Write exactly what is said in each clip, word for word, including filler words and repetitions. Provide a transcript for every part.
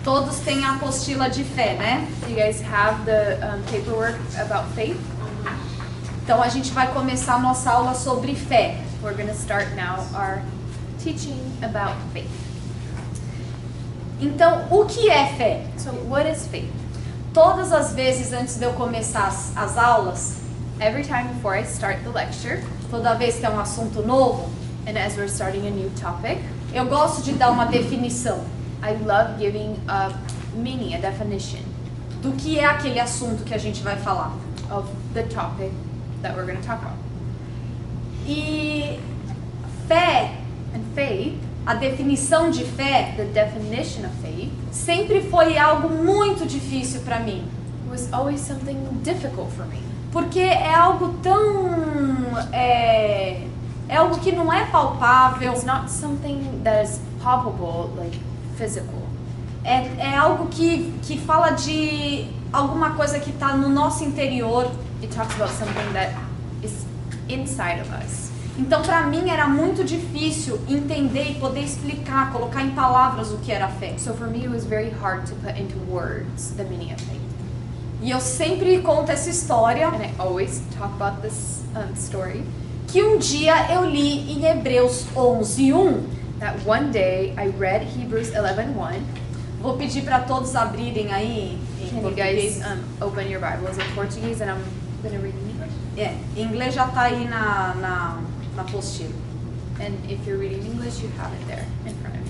Todos têm a apostila de fé, né? You guys have the um, paperwork about faith? Então a gente vai começar a nossa aula sobre fé. We're going to start now our teaching about faith. Então, o que é fé? So what is faith? Todas as vezes antes de eu começar as, as aulas, Every time before I start the lecture, toda vez que é um assunto novo, and as we're starting a new topic, eu gosto de dar uma definição I love giving a meaning, a definition do que é aquele assunto que a gente vai falar. of the topic that we're going to talk about. E fé, And faith, a definição de fé, the definition of faith, sempre foi algo muito difícil para mim. was always something difficult for me. Porque é algo tão... É, é algo que não é palpável, It's not something that is palpable, like physical. é, é algo que, que fala de alguma coisa que está no nosso interior. It talks about something that is inside of us. Então, para mim, era muito difícil entender e poder explicar, colocar em palavras o que era fé. So for me, it was very hard to put into words the meaning of faith. E eu sempre conto essa história, And I always talk about this um, story, que um dia eu li em Hebreus onze, um. that one day I read Hebrews eleven one. Vou pedir para todos abrirem aí em Can you português. guys um, open your Bibles in Portuguese, and I'm going to read in English? É, em inglês já está aí na, na, na apostila. And if you're reading English, you have it there in front of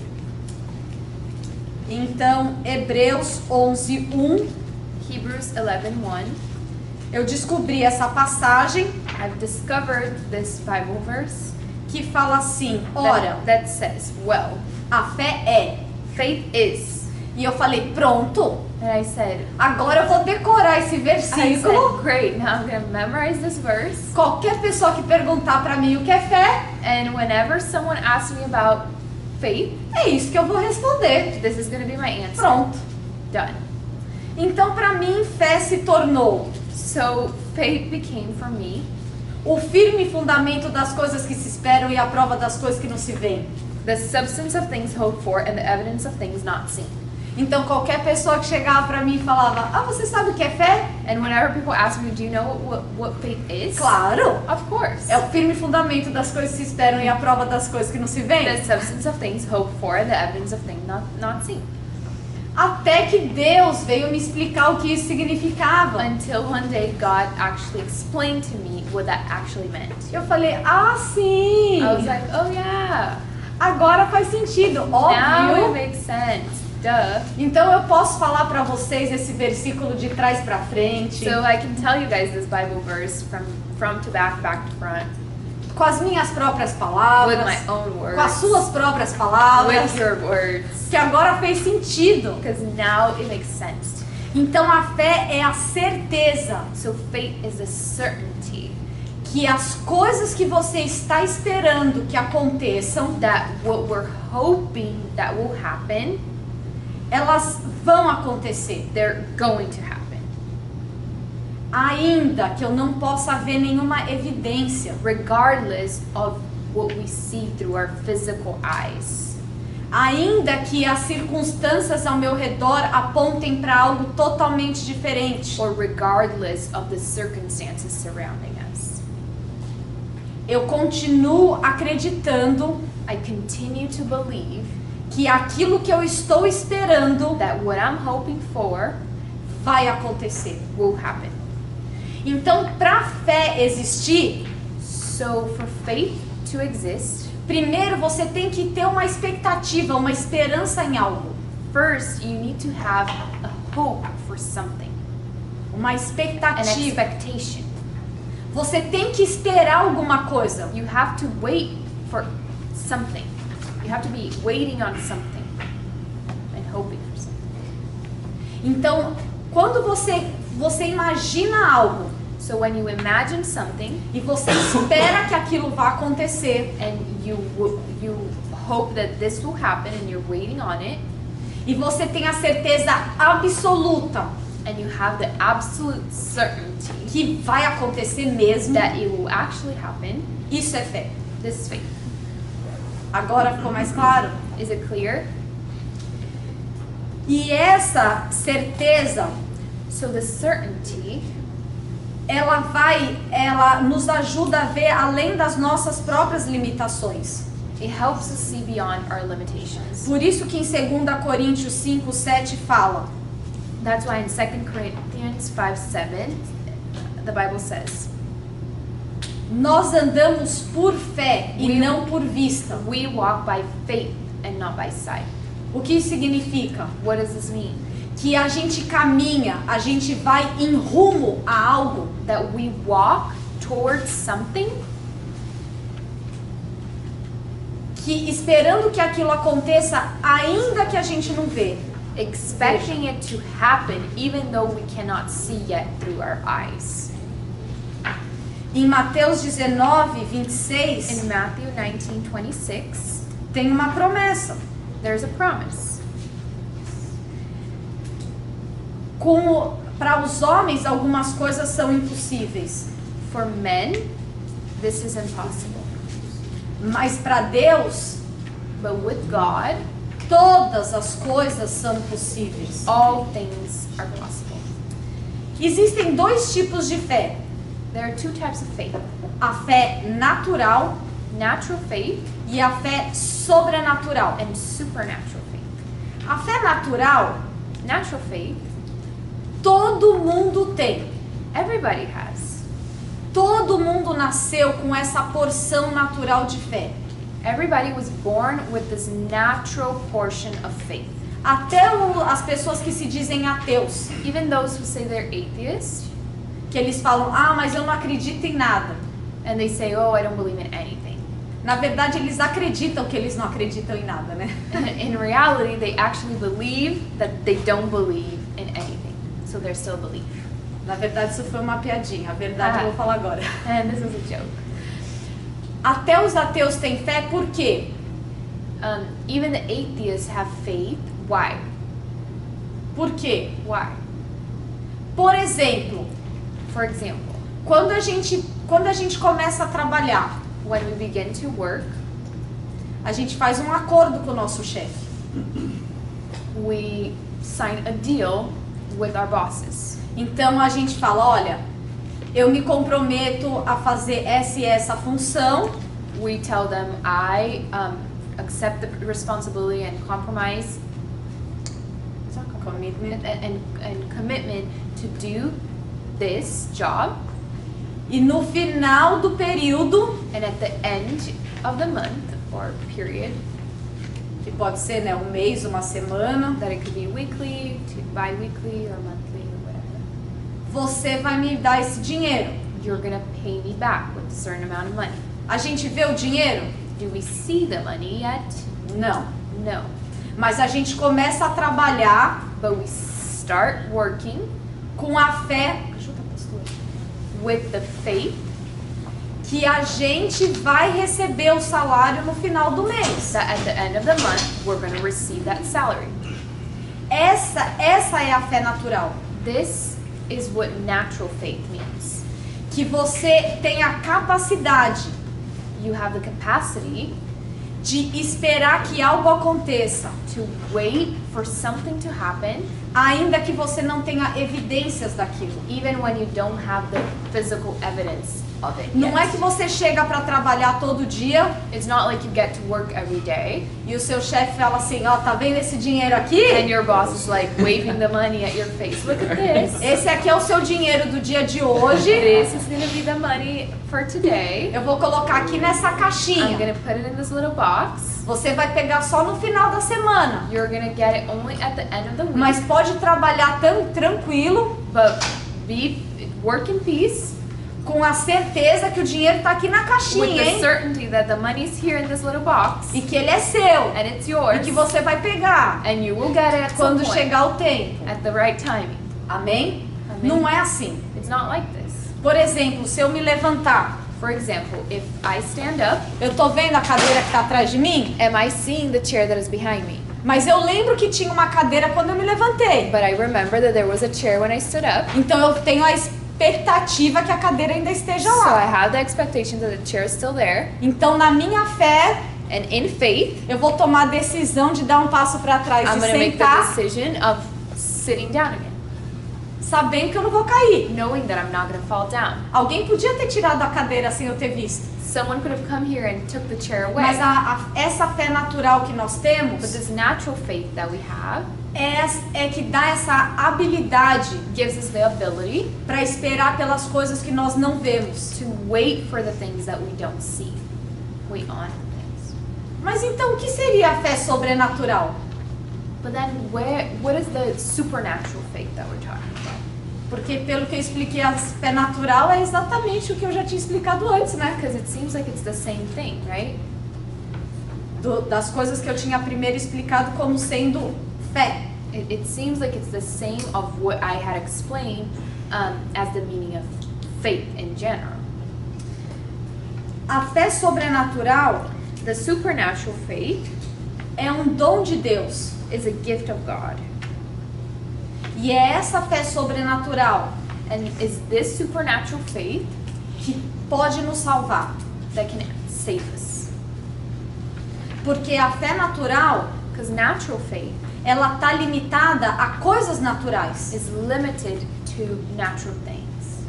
you. Então, Hebreus onze, um. Hebrews eleven one. Eu descobri essa passagem I've discovered this Bible verse que fala assim, that, ora, that says, well, a fé é. faith is. E eu falei, pronto, And I said, agora eu vou decorar esse I versículo. said, great, now I'm going to memorize this verse. Qualquer pessoa que perguntar para mim o que é fé, And whenever someone asks me about faith, é isso que eu vou responder. this is going to be my answer. Pronto. Done. Então, para mim, fé se tornou So faith became for me o firme fundamento das coisas que se esperam e a prova das coisas que não se veem. the substance of things hoped for and the evidence of things not seen. Então, qualquer pessoa que chegava para mim e falava, ah, você sabe o que é fé? And whenever people ask me, do you know what, what, what faith is? Claro. Of course. É o firme fundamento das coisas que se esperam e a prova das coisas que não se veem. The substance of things hoped for and the evidence of things not, not seen. Até que Deus veio me explicar o que isso significava. Until one day God actually explained to me what that actually meant. Eu falei, ah, sim. I was like, oh yeah, Agora faz sentido, now it óbvio. makes sense. Duh. Então eu posso falar para vocês esse versículo de trás para frente, So I can tell you guys this Bible verse from from to back, back to front, com as minhas próprias with palavras, my own com as words, suas próprias palavras, with your words, que agora fez sentido. because now it makes sense. Então a fé é a certeza So faith is a certainty que as coisas que você está esperando que aconteçam, that what we're hoping that will happen, elas vão acontecer. they're going to happen. Ainda que eu não possa ver nenhuma evidência, Regardless of what we see through our physical eyes. ainda que as circunstâncias ao meu redor apontem para algo totalmente diferente, Or regardless of the circumstances surrounding us. eu continuo acreditando I continue to believe que aquilo que eu estou esperando that what I'm hoping for vai acontecer. will happen. Então, para a fé existir, So for faith to exist, primeiro você tem que ter uma expectativa, uma esperança em algo. first you need to have a hope for something, Uma an expectativa. expectation. Você tem que esperar alguma coisa. You have to wait for something. You have to be waiting on something and hoping for something. Então, quando você você imagina algo So when you imagine something e você espera que aquilo vá acontecer and you w- you hope that this will happen and you're waiting on it, e você tem a certeza absoluta and you have the absolute certainty que vai acontecer mesmo, that it will actually happen, isso é fé. this is faith. Agora ficou mais claro? Is it clear? E essa certeza, So the certainty, ela vai, ela nos ajuda a ver além das nossas próprias limitações. it helps us see beyond our limitations. Por isso que em segunda Coríntios cinco, sete fala: That's why in Second Corinthians five seven, the Bible says, nós andamos por fé e We- não por vista. we walk by faith and not by sight. O que isso significa? What does this mean? Que a gente caminha, a gente vai em rumo a algo, That we walk towards something que esperando que aquilo aconteça, ainda que a gente não vê. expecting it to happen even though we cannot see yet through our eyes. Em Mateus dezenove, vinte e seis, In Matthew nineteen twenty-six, tem uma promessa. there's a promise. Como para os homens algumas coisas são impossíveis, For men, this is impossible. mas para Deus But with God, todas as coisas são possíveis. all things are possible. Existem dois tipos de fé: There are two types of faith. a fé natural Natural faith e a fé sobrenatural. and supernatural faith. A fé natural Natural faith, todo mundo tem. everybody has. Todo mundo nasceu com essa porção natural de fé. Everybody was born with this natural portion of faith. Até o- as pessoas que se dizem ateus, Even those who say they're atheists, que eles falam: ah, mas eu não acredito em nada. and they say, oh, I don't believe in anything. Na verdade, eles acreditam que eles não acreditam em nada, né? In reality, they actually believe that they don't believe in anything. So they're still belief. Na verdade, isso foi uma piadinha. A verdade eu vou falar agora. And this is a joke. Até os ateus têm fé por quê? Um, even the atheists have faith. Why? Por quê? Why? Por exemplo, For example, quando a gente, quando a gente começa a trabalhar, when we begin to work, a gente faz um acordo com o nosso chefe. we sign a deal with our bosses. Então a gente fala: olha, eu me comprometo a fazer essa e essa função, We tell them, I um, accept the responsibility and compromise commitment, and, and, and commitment to do this job. e no final do período, And at the end of the month or period, que pode ser, né, um mês, uma semana, that it could be weekly, to bi-weekly or monthly or whatever, você vai me dar esse dinheiro. you're gonna pay me back with a certain amount of money. A gente vê o dinheiro? Do we see the money yet? Não. No. Mas a gente começa a trabalhar But we start working com a fé, ajuda a pastora, with the faith que a gente vai receber o salário no final do mês. that at the end of the month, we're gonna receive that salary. Essa, essa é a fé natural. This is what natural faith means. Que você tem a capacidade You have the capacity de esperar que algo aconteça, to wait for something to happen, ainda que você não tenha evidências daquilo. even when you don't have the physical evidence of it Não yet. é que você chega para trabalhar todo dia It's not like you get to work every day e o seu chefe fala assim: ó, tá vendo esse dinheiro aqui? and your boss is like waving the money at your face. Look at this. Esse aqui é o seu dinheiro do dia de hoje. This is gonna be the money for today. Eu vou colocar aqui nessa I'm caixinha. gonna put it in this little box. Você vai pegar só no final da semana. You're gonna get it only at the end of the week. Mas pode trabalhar tão tranquilo, But be work in peace com a certeza que o dinheiro tá aqui na with caixinha, the hein? certainty that the money's here in this little box E que ele é seu. and it's E yours que você vai pegar and you will get it at some quando point chegar o tempo. at the right timing. Amém? Amém. Não é assim. It's not like this. Por exemplo, se eu me levantar, For example, if I stand up, eu tô vendo a cadeira que tá atrás de mim, am I seeing the chair that is behind me? mas eu lembro que tinha uma cadeira quando eu me levantei. But I remember that there was a chair when I stood up. Então eu tenho a expectativa que a cadeira ainda esteja So I lá. have the expectation that the chair is still there. Então na minha fé, And in faith, eu vou tomar a decisão de dar um passo para trás I'm e going to make the sentar, decision of sitting down again, sabendo que eu não vou cair. knowing that I'm not going to fall down. Alguém podia ter tirado a cadeira sem eu ter visto. Someone could have come here and took the chair away. Mas a, a, essa fé natural que nós But temos this natural faith that we have é, é que dá essa habilidade gives us the ability para esperar pelas coisas que nós não vemos. to wait for the things that we don't see. Wait on things. Mas então o que seria a fé sobrenatural? But then where what is the supernatural faith that we're talking about? Porque pelo que eu expliquei, a fé natural é exatamente o que eu já tinha explicado antes, né? Because it seems like it's the same thing, right? Do, das coisas que eu tinha primeiro explicado como sendo fé. It, it seems like it's the same of what I had explained um, as the meaning of faith in general. A fé sobrenatural The supernatural faith é um dom de Deus. is a gift of God. E é essa fé sobrenatural And is this supernatural faith que pode nos salvar. that can save us? Porque a fé natural, Because natural faith ela tá limitada a coisas naturais. is limited to natural things.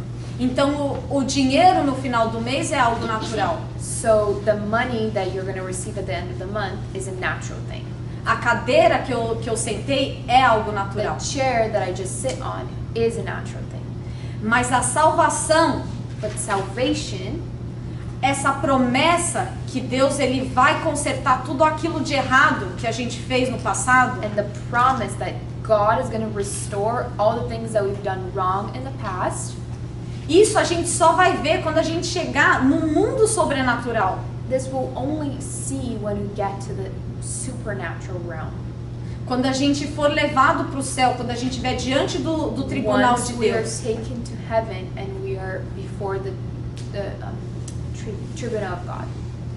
Então o, o dinheiro no final do mês é algo natural. So the money that you're going to receive at the end of the month is a natural thing. A cadeira que eu, que eu sentei é algo natural. The chair that I just sit on is a natural thing. Mas a salvação, But salvation, essa promessa que Deus ele vai consertar tudo aquilo de errado que a gente fez no passado, and the promise that God is going to restore all the things that we've done wrong in the past, isso a gente só vai ver quando a gente chegar no mundo sobrenatural. this will only see when we get to the supernatural realm. Quando a gente for levado para o céu, quando a gente estiver diante do, do tribunal Once de we are Deus. taken to heaven and we are before the, the um, tri- tribunal of God.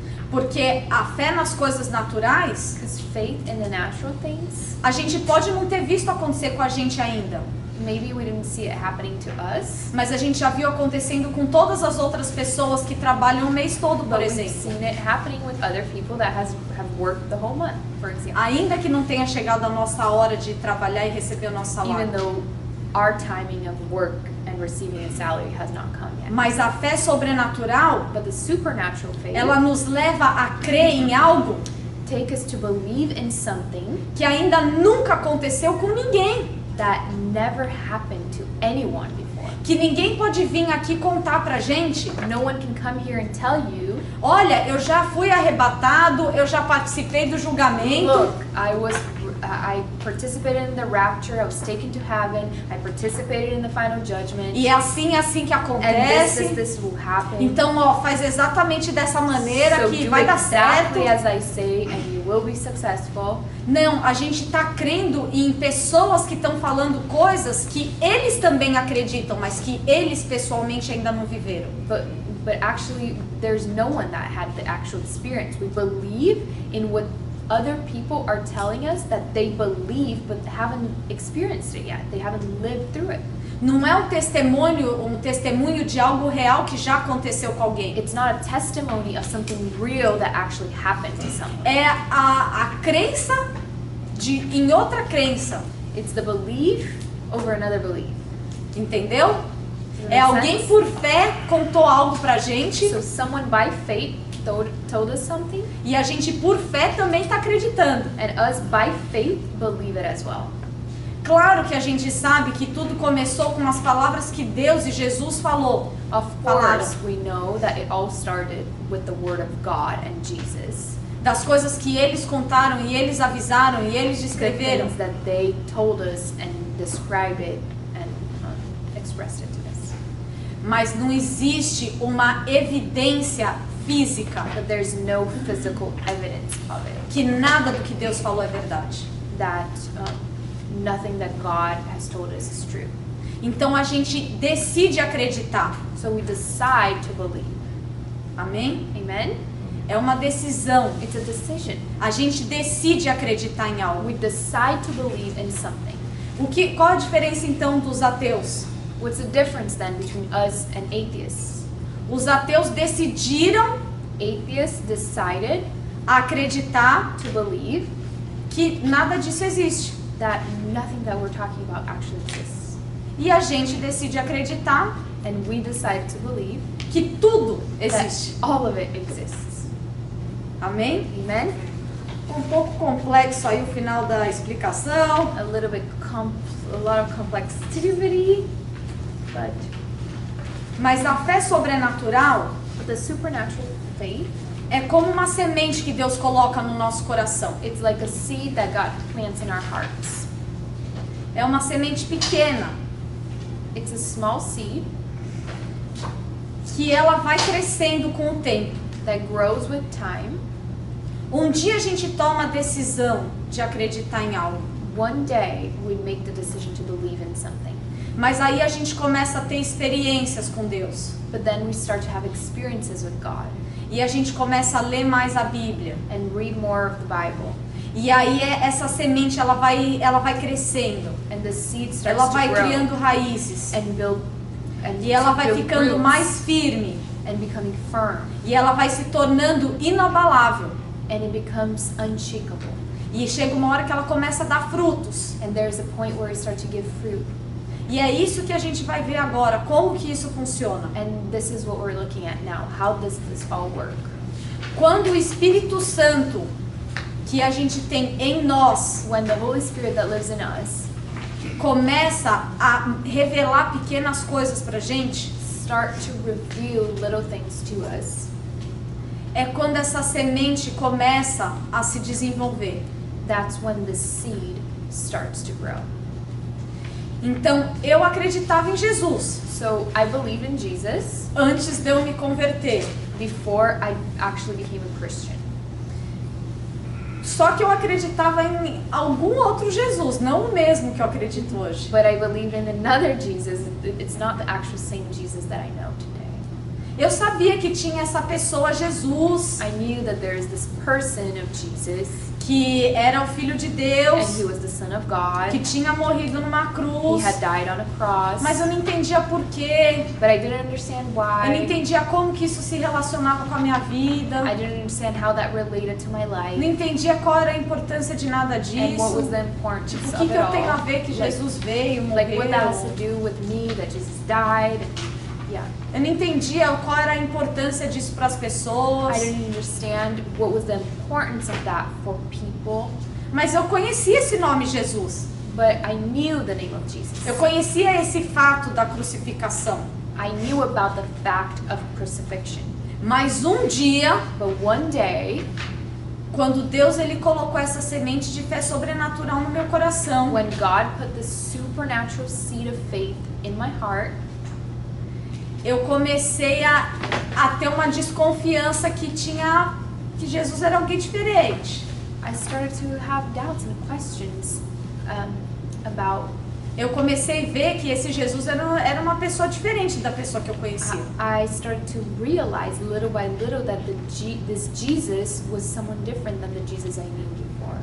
Porque a fé nas coisas naturais, Because faith in the natural things, a gente pode não ter visto acontecer com a gente ainda. maybe we didn't see it happening to us, Mas a gente já viu acontecendo com todas as outras pessoas que trabalham o mês todo, por but we've exemplo. seen it happening with other people that has have worked the whole month, for example. Ainda que não tenha chegado a nossa hora de trabalhar e receber o nosso Even salário. though our timing of work and receiving a salary has not come yet. Mas a fé sobrenatural, But the supernatural faith ela nos leva a crer em algo take us to believe in something que ainda nunca aconteceu com ninguém. that never happened to anyone before. Que ninguém pode vir aqui contar pra gente: No one can come here and tell you, olha, eu já fui arrebatado, eu já participei do julgamento. look, I was I participated in the rapture, I was taken to heaven, I participated in the final judgment, E é assim, assim que and this, acontece. this, this will happen. Então, ó, faz exatamente dessa maneira so que do vai dar certo. exactly as I say and you will be successful. Não, a gente tá crendo em pessoas que estão falando coisas que eles também acreditam, mas que eles pessoalmente ainda não viveram. But but actually there's no one that had the actual experience. We believe in what other people are telling us that they believe but haven't experienced it yet. They haven't lived through it. Não é um testemunho, um testemunho de algo real que já aconteceu com alguém. It's not a testimony of something real that actually happened to someone. É a, a crença de, em outra crença, It's the belief over another belief. entendeu? Does that É make alguém sense? por fé contou algo pra gente So someone by faith told, told us something, e a gente por fé também tá acreditando. and us by faith believe it as well. Claro que a gente sabe que tudo começou com as palavras que Deus e Jesus falou. Of Falaram. course, we know that it all started with the word of God and Jesus. Das coisas que eles contaram e eles avisaram e eles The descreveram. things that they told us and described it and um, expressed it to us. Mas não existe uma evidência física But there's no physical evidence of it. que nada do que Deus falou é verdade. That um, nothing that God has told us is true. Então a gente decide acreditar. So we decide to believe. Amém? Amen? É uma decisão. It's a decision. A gente decide acreditar em algo. We decide to believe in something. O que, qual a diferença então dos ateus? What's the difference then between us and atheists? Os ateus decidiram Atheists decided a acreditar to believe que nada disso existe. that nothing that we're talking about actually exists. E a gente decide acreditar And we decide to believe que tudo that existe. all of it exists. Amém? Amen? Um pouco complexo aí o final da explicação. A little bit com- a lot of complexity, but Mas a fé sobrenatural the supernatural faith, é como uma semente que Deus coloca no nosso coração. it's like a seed that God plants in our hearts. É uma semente pequena It's a small seed que ela vai crescendo com o tempo. that grows with time. Um dia a gente toma a decisão de acreditar em algo, One day we make the decision to believe in something, mas aí a gente começa a ter experiências com Deus. but then we start to have experiences with God E a gente começa a ler mais a Bíblia. and read more of the Bible. E aí é- essa semente ela vai, ela vai crescendo. And the seed starts Ela to vai grow criando raízes. and build and E ela to vai build ficando roots mais firme. and becoming firm, E ela vai se tornando inabalável. and it becomes unshakable. E chega uma hora que ela começa a dar frutos. And there's a point where it starts to give fruit. E é isso que a gente vai ver agora, como que isso funciona. And this is what we're looking at now. How does this all work? Quando o Espírito Santo que a gente tem em nós When the Holy Spirit that lives in us começa a revelar pequenas coisas pra gente, start to reveal little things to us, é quando essa semente começa a se desenvolver. that's when the seed starts to grow. Então, eu acreditava em Jesus So I believe in Jesus antes de eu me converter. before I actually became a Christian. Só que eu acreditava em algum outro Jesus, não o mesmo que eu acredito hoje. But I believe in another Jesus. It's not the actual same Jesus that I know today. Eu sabia que tinha essa pessoa, Jesus, I knew that there is this person of Jesus, que era o Filho de and Deus, he was the Son of que God. tinha morrido numa He cruz, had died on a cross, mas eu não entendia por quê, but I didn't understand eu não why. entendia como que isso se relacionava com a minha vida, I didn't understand how that related to my não life, entendia qual era a importância de nada and what was disso, the importance o of que, que it eu tenho a all. ver que Like, Jesus veio, like what that has to morreu. do with me, that Jesus died. Yeah. Eu não entendia qual era a importância disso para as pessoas, I didn't understand what was the importance of that for people, mas eu conhecia esse nome Jesus. but I knew the name of Jesus. Eu conhecia esse fato da crucificação. I knew about the fact of crucifixion. Mas um dia, But one day, quando Deus ele colocou essa semente de fé sobrenatural no meu coração, when God put the supernatural seed of faith in my heart, eu comecei a, a ter uma desconfiança que tinha que Jesus era alguém diferente. I started to have doubts and questions um, about. Eu comecei a ver que esse Jesus era, era uma pessoa diferente da pessoa que eu conhecia. I started to realize little by little that the G, this Jesus was someone different than the Jesus I knew before.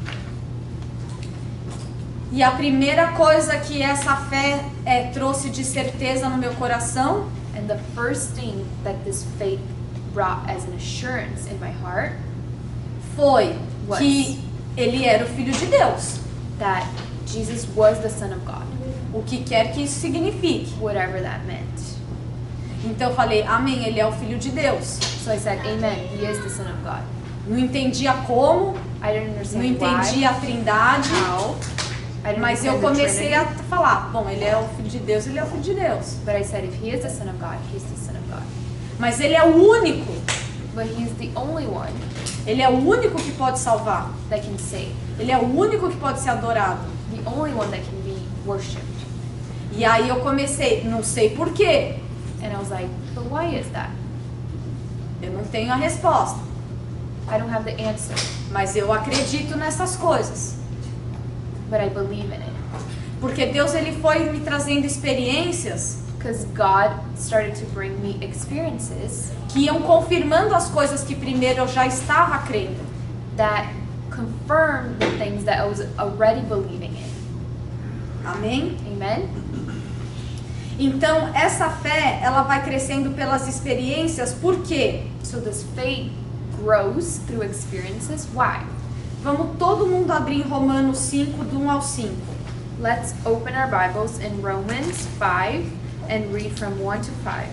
E a primeira coisa que essa fé é, trouxe de certeza no meu coração And the first thing that this faith brought as an assurance in my heart, foi Was. que ele era o Filho de Deus. that Jesus was the Son of God, O que quer que isso signifique. whatever that meant. Então eu falei, amém, ele é o Filho de Deus. So I said, Amen, He is the Son of God. Não entendia como, I didn't não understand entendia a trindade, why, how. I didn't mas eu understand the comecei a Trinity. falar, bom, ele é o Filho de Deus, ele é o Filho de Deus. But I said, if He is the Son of God, He's the Son of God. Mas ele é o único, But He's the only one ele é o único que pode salvar. that can save, Ele é o único que pode ser adorado. the only one that can be worshipped. E aí eu comecei, não sei por quê, And I was like, but why is that? eu não tenho a resposta, I don't have the answer, mas eu acredito nessas coisas. but I believe in it. Porque Deus ele foi me trazendo experiências Because God started to bring me experiences que iam confirmando as coisas que primeiro eu já estava crendo. that confirmed the things that I was already believing in. Amém? Amen? Então, essa fé, ela vai crescendo pelas experiências, por quê? So this faith grows through experiences. Why? Vamos todo mundo abrir em Romanos cinco, do um ao cinco. Let's open our Bibles in Romans five and read from one to five.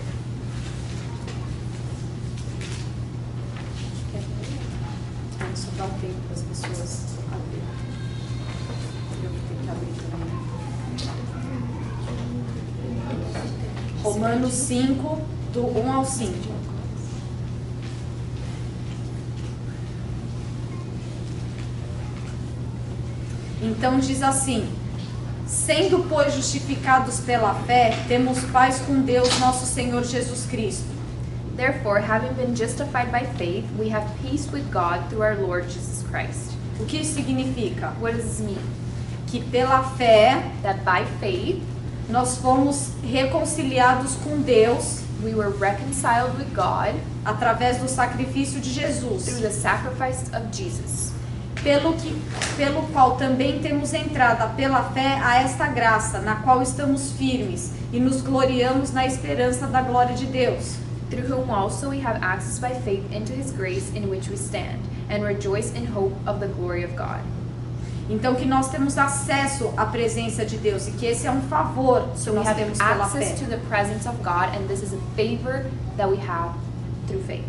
Só dá um tempo para as pessoas abrirem. Eu vou ter que abrir também. Romanos cinco, do um ao cinco. Então diz assim: sendo, pois, justificados pela fé, temos paz com Deus, nosso Senhor Jesus Cristo. Therefore, having been justified by faith, we have peace with God through our Lord Jesus Christ. O que isso significa? What does this mean? Que pela fé That by faith, nós fomos reconciliados com Deus we were reconciled with God através do sacrifício de Jesus, through the sacrifice of Jesus. pelo, que, pelo qual também temos entrada pela fé a esta graça, na qual estamos firmes e nos gloriamos na esperança da glória de Deus. Through whom also we have access by faith into his grace in which we stand, and rejoice in hope of the glory of God. Então que nós temos acesso à presença de Deus e que esse é um favor que So we nós have temos pela fé. access to the presence of God, and this is a favor that we have through faith.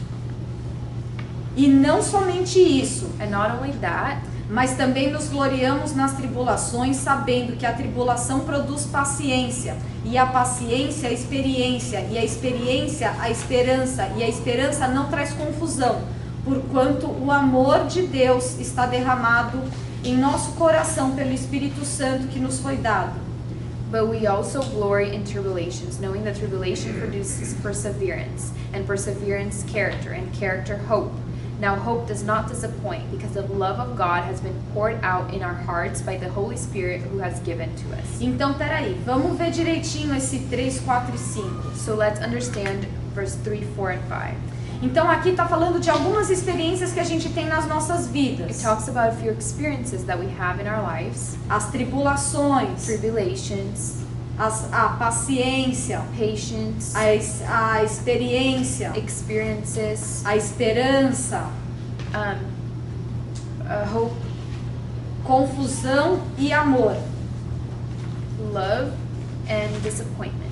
E não somente isso, And not only that, mas também nos gloriamos nas tribulações, sabendo que a tribulação produz paciência, e a paciência a experiência, e a experiência a esperança, e a esperança não traz confusão, porquanto o amor de Deus está derramado em nosso coração pelo Espírito Santo que nos foi dado. but we also glory in tribulations, knowing that tribulation produces perseverance, and perseverance character, and character hope. Now hope does not disappoint, because the love of God has been poured out in our hearts by the Holy Spirit who has given to us. Então, peraí, vamos ver direitinho esse três, quatro e cinco. So let's understand verse three, four, and five. Então aqui está falando de algumas experiências que a gente tem nas nossas It vidas. talks about a few experiences that we have in our lives, As tribulações, tribulations, as, a paciência, patience, a, es- a experiência, experiences, a esperança, um, uh, hope, confusão e amor. love, and disappointment.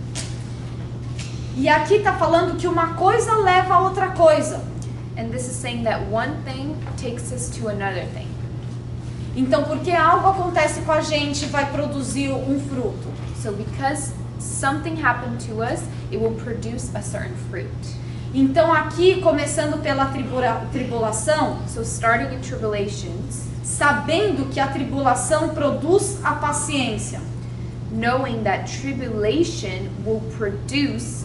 E aqui está falando que uma coisa leva a outra coisa. And this is saying that one thing takes us to another thing. Então, porque algo acontece com a gente, vai produzir um fruto. So because something happened to us, it will produce a certain fruit. Então, aqui, começando pela tribula- tribulação, So starting in tribulations, sabendo que a tribulação produz a paciência. knowing that tribulation will produce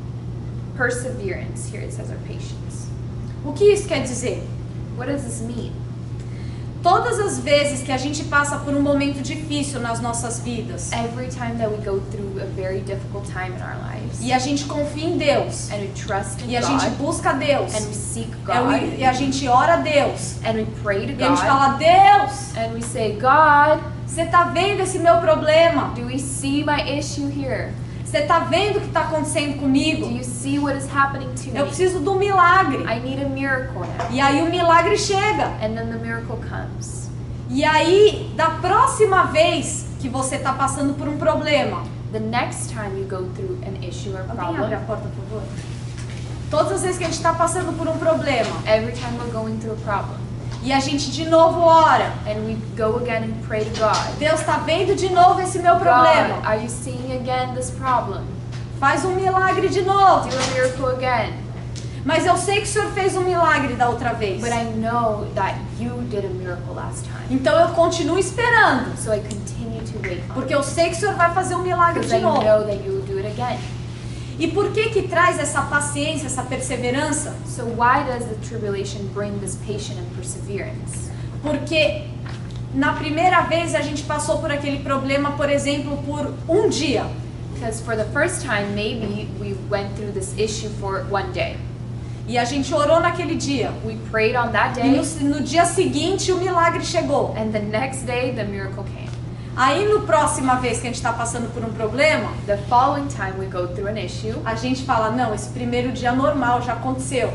perseverance. Here it says our patience. O que isso quer dizer? What does this mean? Todas as vezes que a gente passa por um momento difícil nas nossas vidas Every time that we go through a very difficult time in our lives, e a gente confia em Deus and we trust in e a gente God, busca Deus and we seek é o- God, e a gente ora a Deus and we pray to e a gente God, fala: Deus, and we say, God, você tá vendo esse meu problema? do we see my issue here? Você tá vendo o que está acontecendo Do comigo? you see what is happening to Eu me? preciso de um milagre. I need a miracle now. E aí o milagre chega. And then the miracle comes. E aí, da próxima vez que você está passando por um problema, The next time you go through an issue or alguém abre a problem, porta, por favor? Todas as vezes que a gente está passando por um problema every time we're going through a problem, e a gente de novo ora, and we go again and pray to God, Deus está vendo de novo esse meu God, problema. are you seeing again this problem? Faz um milagre de novo. Do a miracle again. Mas eu sei que o Senhor fez um milagre da outra vez. But I know that you did a miracle last time. Então eu continuo esperando, So I continue to wait on porque eu sei que o Senhor vai fazer um milagre because de I novo. know that you will do it again. E por que que traz essa paciência, essa perseverança? So why does the tribulation bring this patience and perseverance? Porque na primeira vez a gente passou por aquele problema, por exemplo, por um dia. Because for the first time, maybe we went through this issue for one day. E a gente orou naquele dia. We prayed on that E day, no, no dia seguinte o milagre chegou. and the next day the miracle came. Aí no próxima vez que a gente está passando por um problema, The following time we go through an issue, a gente fala, não, esse primeiro dia normal já aconteceu.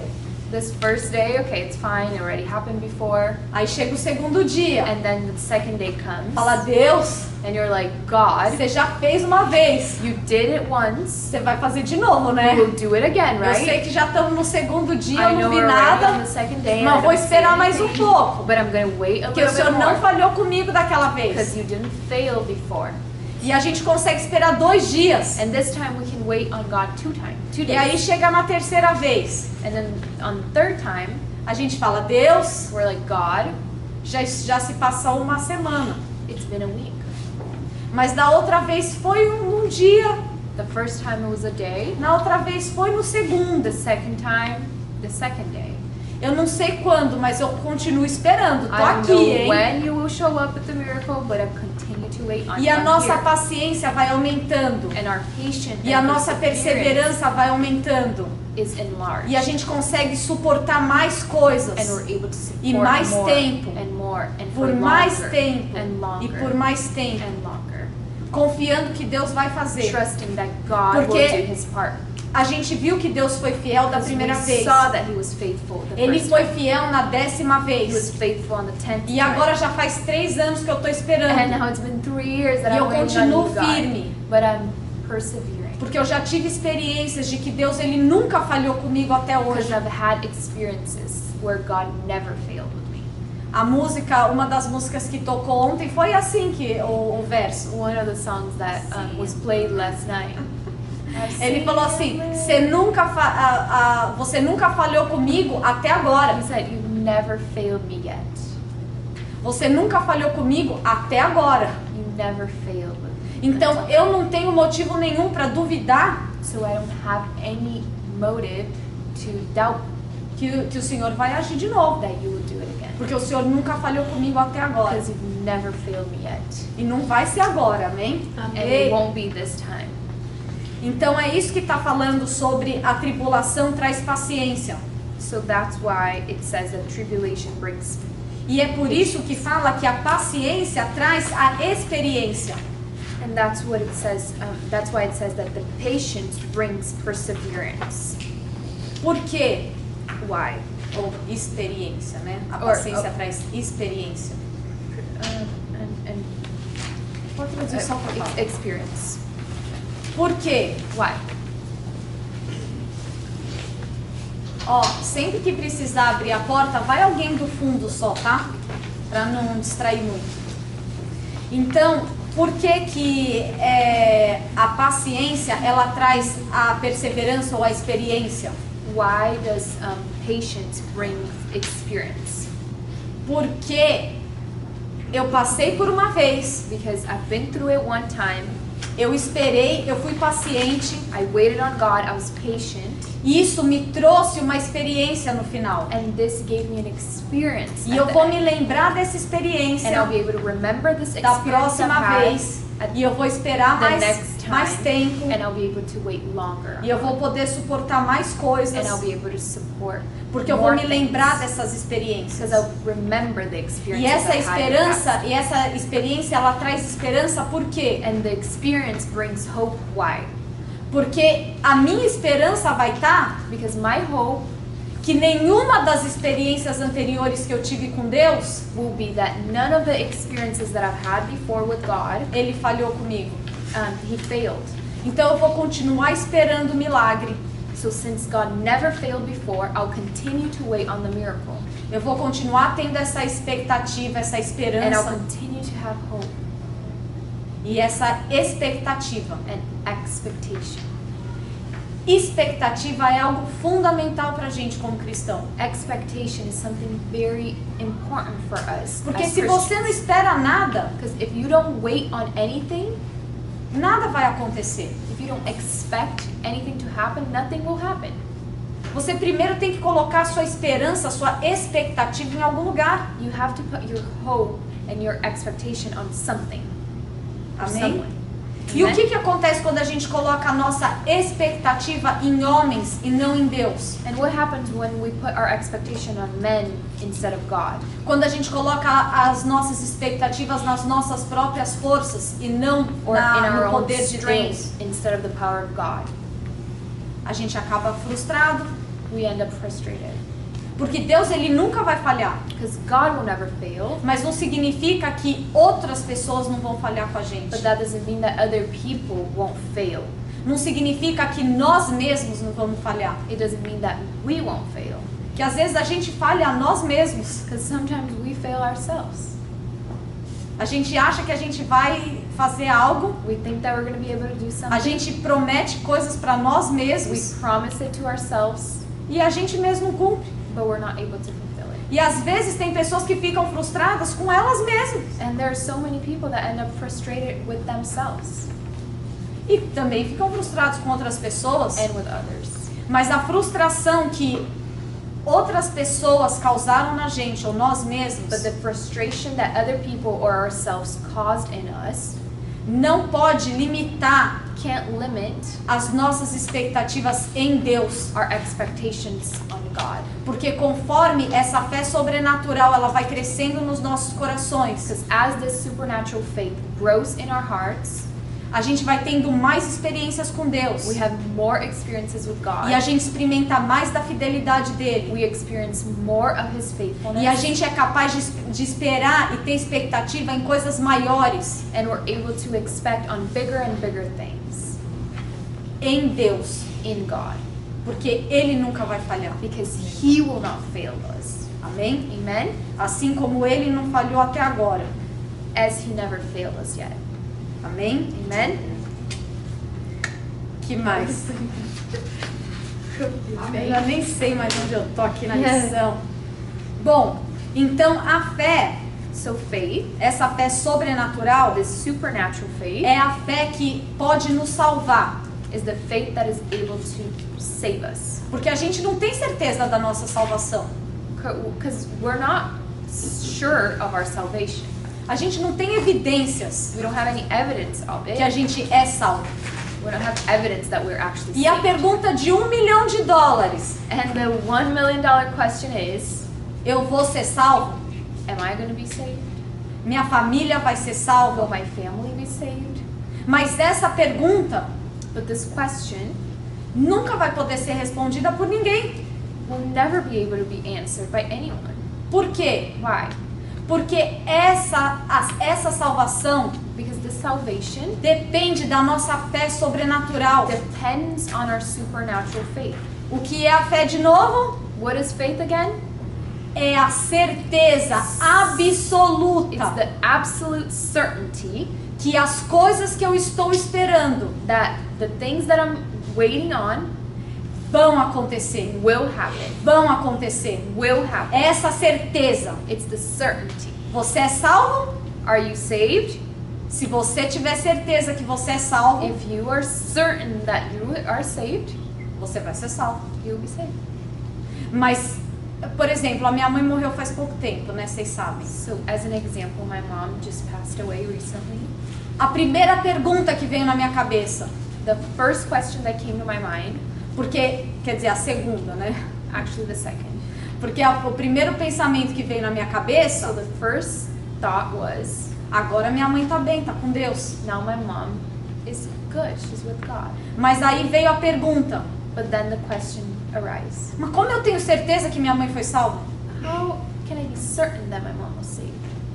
This first day, okay, it's fine, it already happened before. Aí chega o segundo dia. And then the second day comes. Fala, Deus, And you're like, God, você já fez uma vez. you did it once. Você vai fazer de novo, né? You will do it again, Eu sei right? que já estamos no segundo dia, I eu know não vi we're already on nada. the second day, and Mas I vou don't see esperar mais um anything, pouco. But I'm going to wait a Porque o little Senhor bit não more. falhou comigo daquela Because vez. you didn't fail before. E a gente consegue esperar dois dias. And this time we can wait on God two times, two E aí days. chega na terceira vez. And then on the third time, A gente fala, Deus, we're like, God, já, já se passou uma semana. it's been a week. Mas da outra vez foi um, um dia. The first time it was a day. Na outra vez foi no segundo. The second time, the second day. Eu não sei quando, mas eu continuo esperando. Tô I don't aqui, know hein? when you will show up with the miracle, but I continue to wait on E a God nossa here. paciência vai aumentando. And our patience E a and nossa perseverance perseverança vai aumentando. is enlarged. E a gente consegue suportar mais coisas. And we're able to support E mais more tempo. and more and Por for mais longer tempo. and longer E por mais tempo. and longer. Confiando que Deus vai fazer. Trusting that God Porque will do His part. A gente viu que Deus foi fiel da Because primeira we vez. saw that He was faithful the Ele first foi time. fiel na décima He was vez. faithful on the tenth E time. agora já faz três anos que eu tô And esperando. now it's been three years that E I'm eu waiting on continuo you, God. firme. But I'm persevering. Porque eu já tive experiências de que Deus ele nunca falhou comigo até Because hoje. I've had experiences where God never failed with me. A música, uma das músicas que tocou ontem foi assim que o, o verso. One of the songs that um, was played last night. Ele falou assim: "Você nunca fa a, a, você nunca falhou comigo até agora. He said, "You've never failed me yet. Você nunca falhou comigo até agora." You never failed with me." Então eu não tenho motivo nenhum para duvidar So I don't have any motive to doubt que, que o Senhor vai agir de novo, that you will do it again. porque o Senhor nunca falhou comigo até agora Because you've never failed me yet. e não vai ser agora, amém? And it won't be this time. Então é isso que está falando sobre a tribulação traz paciência. So that's why it says that tribulation brings. E é por isso que fala que a paciência traz a experiência. And that's what it says. Um, that's why it says that the patience brings perseverance. Por quê? Why? Ou experiência, né? A Or- paciência oh. traz experiência. Um, and and Qual tradução que eu uh, falo? ex- experience. Por quê? Why? Ó, sempre que precisar abrir a porta, vai alguém do fundo só, tá? Pra não distrair muito. Então, por que que é, a paciência, ela traz a perseverança ou a experiência? Why does um, patience bring experience? Porque eu passei por uma vez, Because I've been through it one time. eu esperei, eu fui paciente, I waited on God. I was patient, e isso me trouxe uma experiência no final. and this gave me an experience. E at eu the vou end. me lembrar dessa And I'll experiência be able to remember this da experience I've próxima had, vez, at e eu vou esperar the mais, next time, mais tempo, and I'll be able to wait longer. e eu vou poder suportar mais coisas, And I'll be able to support porque eu vou more me things, lembrar dessas experiências. because I'll remember the experience. E essa I had in the esperança, past. e essa experiência, ela traz esperança por quê? And the experience brings hope. Why? Porque a minha esperança vai estar Because my hope que nenhuma das experiências anteriores que eu tive com Deus, will be that none of the experiences that I've had before with God, Ele falhou comigo. um, He failed. Então eu vou continuar esperando o milagre. So since God never failed before, I'll continue to wait on the miracle. Eu vou continuar tendo essa expectativa, essa And I'll esperança continue to have hope e essa expectativa. and expectation. Expectativa é algo fundamental pra gente como cristão. Expectation is something very important for us. Porque as se você não Christians. espera nada, Because if you don't wait on anything, nada vai acontecer. if you don't expect anything to happen, nothing will happen. Você primeiro tem que colocar sua esperança, sua expectativa em algum lugar. You have to put your hope and your expectation on something. or Amém? someone. E o Amen? que, que acontece quando a gente coloca a nossa expectativa em homens e não em Deus? And what happens when we put our expectation on men instead of God? Quando a gente coloca as nossas expectativas nas nossas próprias forças e não Or in na, our no own poder de strength Deus, instead of the power of God? a gente acaba frustrado We end up frustrated. Porque Deus, ele nunca vai falhar. Because God will never fail. Mas não significa que outras pessoas não vão falhar com a gente. But that doesn't mean that other people won't fail. Não significa que nós mesmos não vamos falhar. It doesn't mean that we won't fail. Que às vezes a gente falha a nós mesmos. Because sometimes we fail ourselves. A gente acha que a gente vai fazer algo. We think that we're going to be able to do something. A gente promete coisas para nós We mesmos. promise it to ourselves, E a gente mesmo cumpre. but we're not able to fulfill it. E às vezes tem pessoas que ficam frustradas com elas mesmas. And there are so many people that end up frustrated with themselves E também ficam frustrados com outras pessoas. and with others. Mas a frustração que outras pessoas causaram na gente, ou nós mesmos, But the frustration that other people or ourselves caused in us não pode limitar can't limit as nossas expectativas em Deus. our expectations on God. Porque conforme essa fé sobrenatural ela vai crescendo nos nossos corações, Because as this supernatural faith grows in our hearts, a gente vai tendo mais experiências com Deus. we have more experiences with God. E a gente experimenta mais da fidelidade dele. We experience more of His faithfulness. E a gente é capaz de, de esperar e ter expectativa em coisas maiores And we're able to expect on bigger and bigger things em Deus. in God. Porque ele nunca vai falhar. Because He will not fail us. Amém? Amen? Assim como ele não falhou até agora. As He never failed us yet. Amém? Amen? Que mais? Eu já nem sei mais onde eu tô aqui na Yeah. lição. Bom, então a fé, So faith, essa fé sobrenatural, this supernatural faith, é a fé que pode nos salvar. is the faith that is able to save us. Porque a gente não tem certeza da nossa salvação. Because we're not sure of our salvation. A gente não tem evidências We don't have any evidence of que a it. gente é salvo. We don't have evidence that we're actually E a saved. pergunta de um milhão de dólares, And the one million dollar question is, eu vou ser salvo? am I going to be saved? Minha família vai ser Will salva? my family be saved? Mas essa pergunta But this question nunca vai poder ser respondida por ninguém. will never be able to be answered by anyone. Por quê? Why? Porque essa, a- essa salvação Because the salvation depende da nossa fé sobrenatural. depends on our supernatural faith. O que é a fé de novo? What is faith again? É a certeza It's absoluta the absolute certainty que as coisas que eu estou esperando that the things that I'm waiting on vão acontecer. will happen. Vão acontecer. Will happen. Essa certeza. It's the certainty. Você é salvo? Are you saved? Se você tiver certeza que você é salvo, If you are certain that you are saved, você vai ser salvo. you'll be saved. Mas, por exemplo, a minha mãe morreu faz pouco tempo, né? Vocês sabem. So, as an example, my mom just passed away recently. A primeira pergunta que veio na minha cabeça, The first question that came to my mind, porque, quer dizer, a segunda, né? actually the second. Porque a- o primeiro pensamento que veio na minha So cabeça, the first thought was, agora minha mãe tá bem, tá com Deus. now my mom is good, she's with God. Mas aí veio a pergunta, But then the question arises, mas como eu tenho certeza que minha mãe foi salva? how can I be certain that my mom was saved?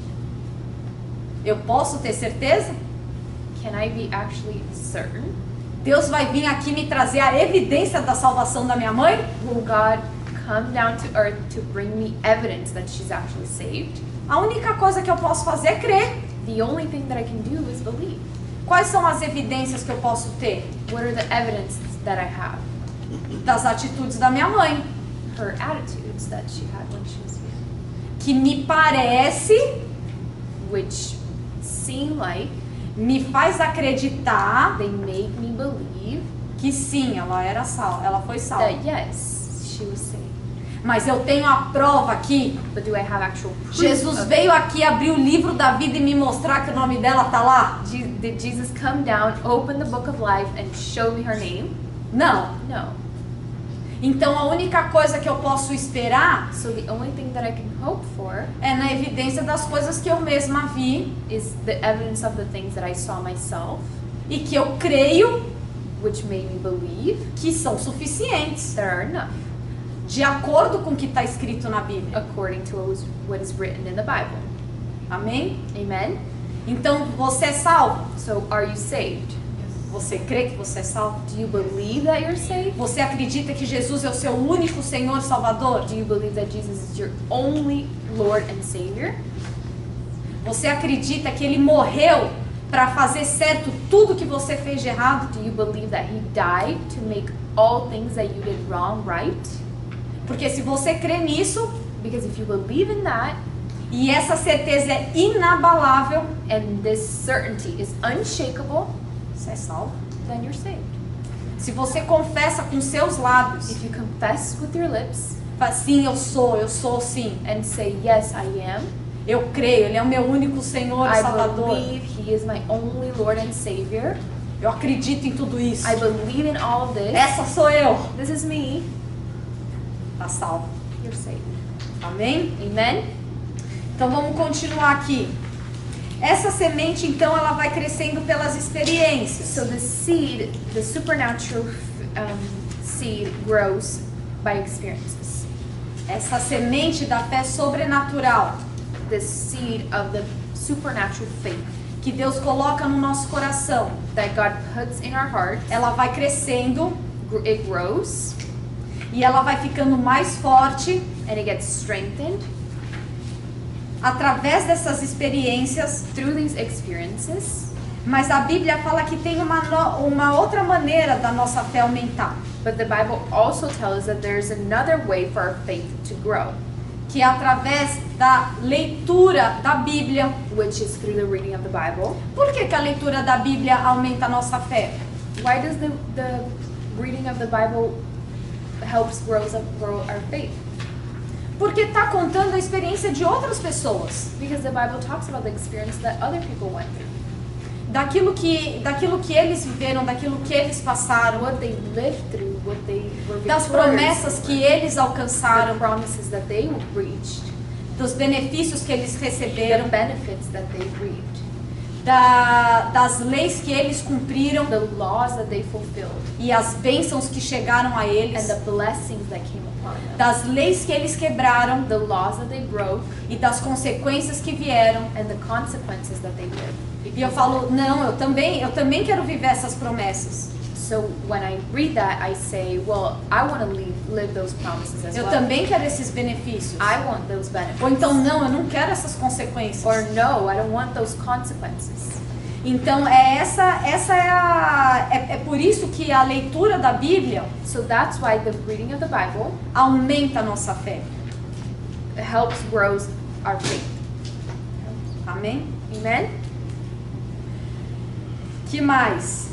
Eu posso ter certeza? Can I be actually certain? Deus vai vir aqui me trazer a evidência da salvação da minha mãe? Will God come down to earth to bring me evidence that she's actually saved? A única coisa que eu posso fazer é crer. The only thing that I can do is believe. Quais são as evidências que eu posso ter What are the evidences that I have? das atitudes da minha mãe? Her attitudes that she had when she was here, Que me parece, which seem like me faz acreditar they make me believe que sim, ela era salva, ela foi salva. that yes, she was saved. Mas eu tenho a prova aqui. But do I have actual proof Jesus of veio aqui abrir o livro da vida e me mostrar que o nome dela tá lá? Je- Did Jesus come down, open the book of life, and show me her name? Não. No. Então a única coisa que eu posso esperar So the only thing that I can hope for é na evidência das coisas que eu mesma vi is the evidence of the things that I saw myself, e que eu creio which made me believe que são suficientes. that are enough. de acordo com o que está escrito na Bíblia. according to what was- what is written in the Bible. Amém? Amen? Então você é salvo? So are you saved? Você crê que você é salvo? Do you believe that you're saved? Você acredita que Jesus é o seu único Senhor e Salvador? Do you believe that Jesus is your only Lord and Savior? Você acredita que Ele morreu para fazer certo tudo que você fez de errado? Do you believe that He died to make all things that you did wrong right? Porque se você crê nisso, Because if you believe in that, e essa certeza é inabalável, and this certainty is unshakable, você é salvo. then you're saved. Se você confessa com seus lábios, If you confess with your lips fala, sim, eu sou, eu sou sim. and say, yes, I am, Eu creio, Ele é o meu único Senhor e I Salvador. believe He is my only Lord and Savior, Eu acredito em tudo isso. I believe in all of this, Essa sou eu. this is me, Tá salvo. you're saved. Amém? Amen? Então vamos continuar aqui. Essa semente, então, ela vai crescendo pelas experiências. So the seed, the supernatural um, seed grows by experiences. Essa semente da fé sobrenatural The seed of the supernatural faith que Deus coloca no nosso coração, that God puts in our hearts, ela vai crescendo gr- it grows e ela vai ficando mais forte and it gets strengthened através dessas experiências. through these experiences. Mas a Bíblia fala que tem uma, no- uma outra maneira da nossa fé aumentar, But the Bible also tells us that there's another way for our faith to grow, que é através da leitura da Bíblia. which is through the reading of the Bible. Por que que a leitura da Bíblia aumenta a nossa fé? Why does the, the reading of the Bible helps grows up, grow our faith? Porque está contando a experiência de outras pessoas, Because the Bible talks about the experience that other people went through, daquilo que, daquilo que eles viveram, daquilo que eles passaram, what they lived through, what they were das victorious promessas over, que eles the alcançaram, promises that they reached, dos benefícios que eles the receberam, benefits that they reaped, da, das leis que eles cumpriram the laws that they fulfilled, e as bênçãos que chegaram a and eles, the blessings that came upon them, das leis que eles quebraram the laws that they broke, e das consequências que vieram. and the consequences that they lived. E eu falo, não, eu também, eu também quero viver essas promessas. So when I read that, I say, well, I want to live, live those promises as Eu well. também quero esses benefícios. I want those benefits. Ou então, não, eu não quero essas consequências. Or no, I don't want those consequences. Então, é essa, essa é a, é, é por isso que a leitura da Bíblia So that's why the reading of the Bible aumenta a nossa fé. helps grows our faith. Amém? Amen? Que mais?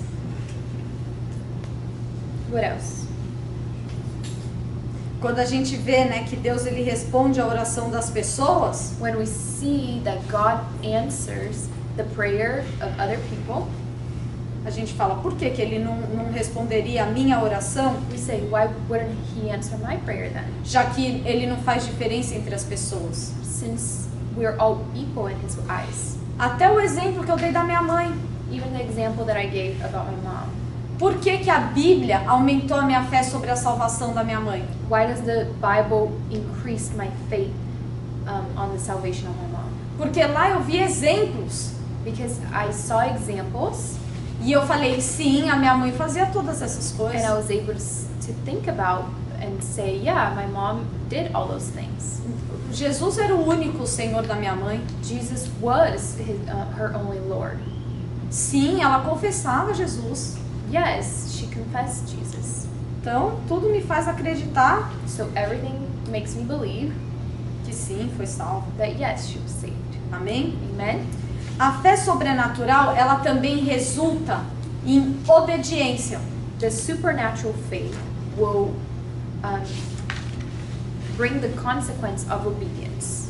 What else? Quando a gente vê, né, que Deus ele responde a oração das pessoas, When we see that God answers the prayer of other people, a gente fala, por que que ele não, não responderia a minha oração, we say, why wouldn't He answer my prayer then? já que ele não faz diferença entre as pessoas? Since we're all equal in His eyes. Até o exemplo que eu dei da minha mãe. Even the example that I gave about my mom. Por que que a Bíblia aumentou a minha fé sobre a salvação da minha mãe? Why does the Bible increase my faith um, on the salvation of my mom? Porque lá eu vi exemplos. Because I saw examples E eu falei, sim, a minha mãe fazia todas essas and I coisas. was able to, s- to think about and say, yeah, my mom did all those things. Jesus era o único Senhor da minha mãe. Jesus was his, uh, her only Lord. Sim, ela confessava Jesus. Yes, she confessed Jesus. Então, tudo me faz acreditar So everything makes me believe que sim, foi salva. that yes, she was saved. Amém? Amen? A fé sobrenatural, ela também resulta em obediência. The supernatural faith will um, bring the consequence of obedience.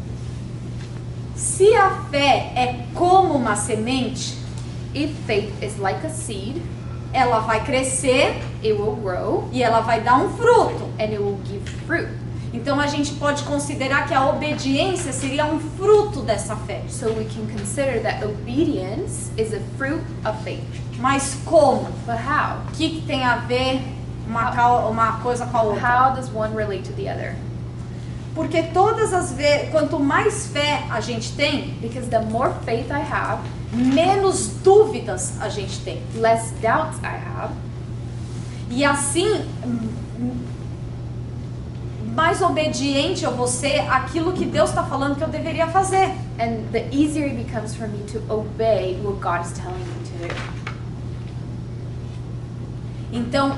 Se a fé é como uma semente, If faith is like a seed, ela vai crescer it will grow e ela vai dar um fruto. and it will give fruit. Então a gente pode considerar que a obediência seria um fruto dessa fé. So we can consider that obedience is a fruit of faith. Mas como? But how? O que, que tem a ver uma, cal, uma coisa com a outra? How does one relate to the other? Porque todas as vezes, quanto mais fé a gente tem, Because the more faith I have, menos dúvidas a gente tem. less doubts I have, E assim, mais obediente eu vou ser àquilo que Deus está falando que eu deveria fazer. and the easier it becomes for me to obey what God is telling me to do. Então,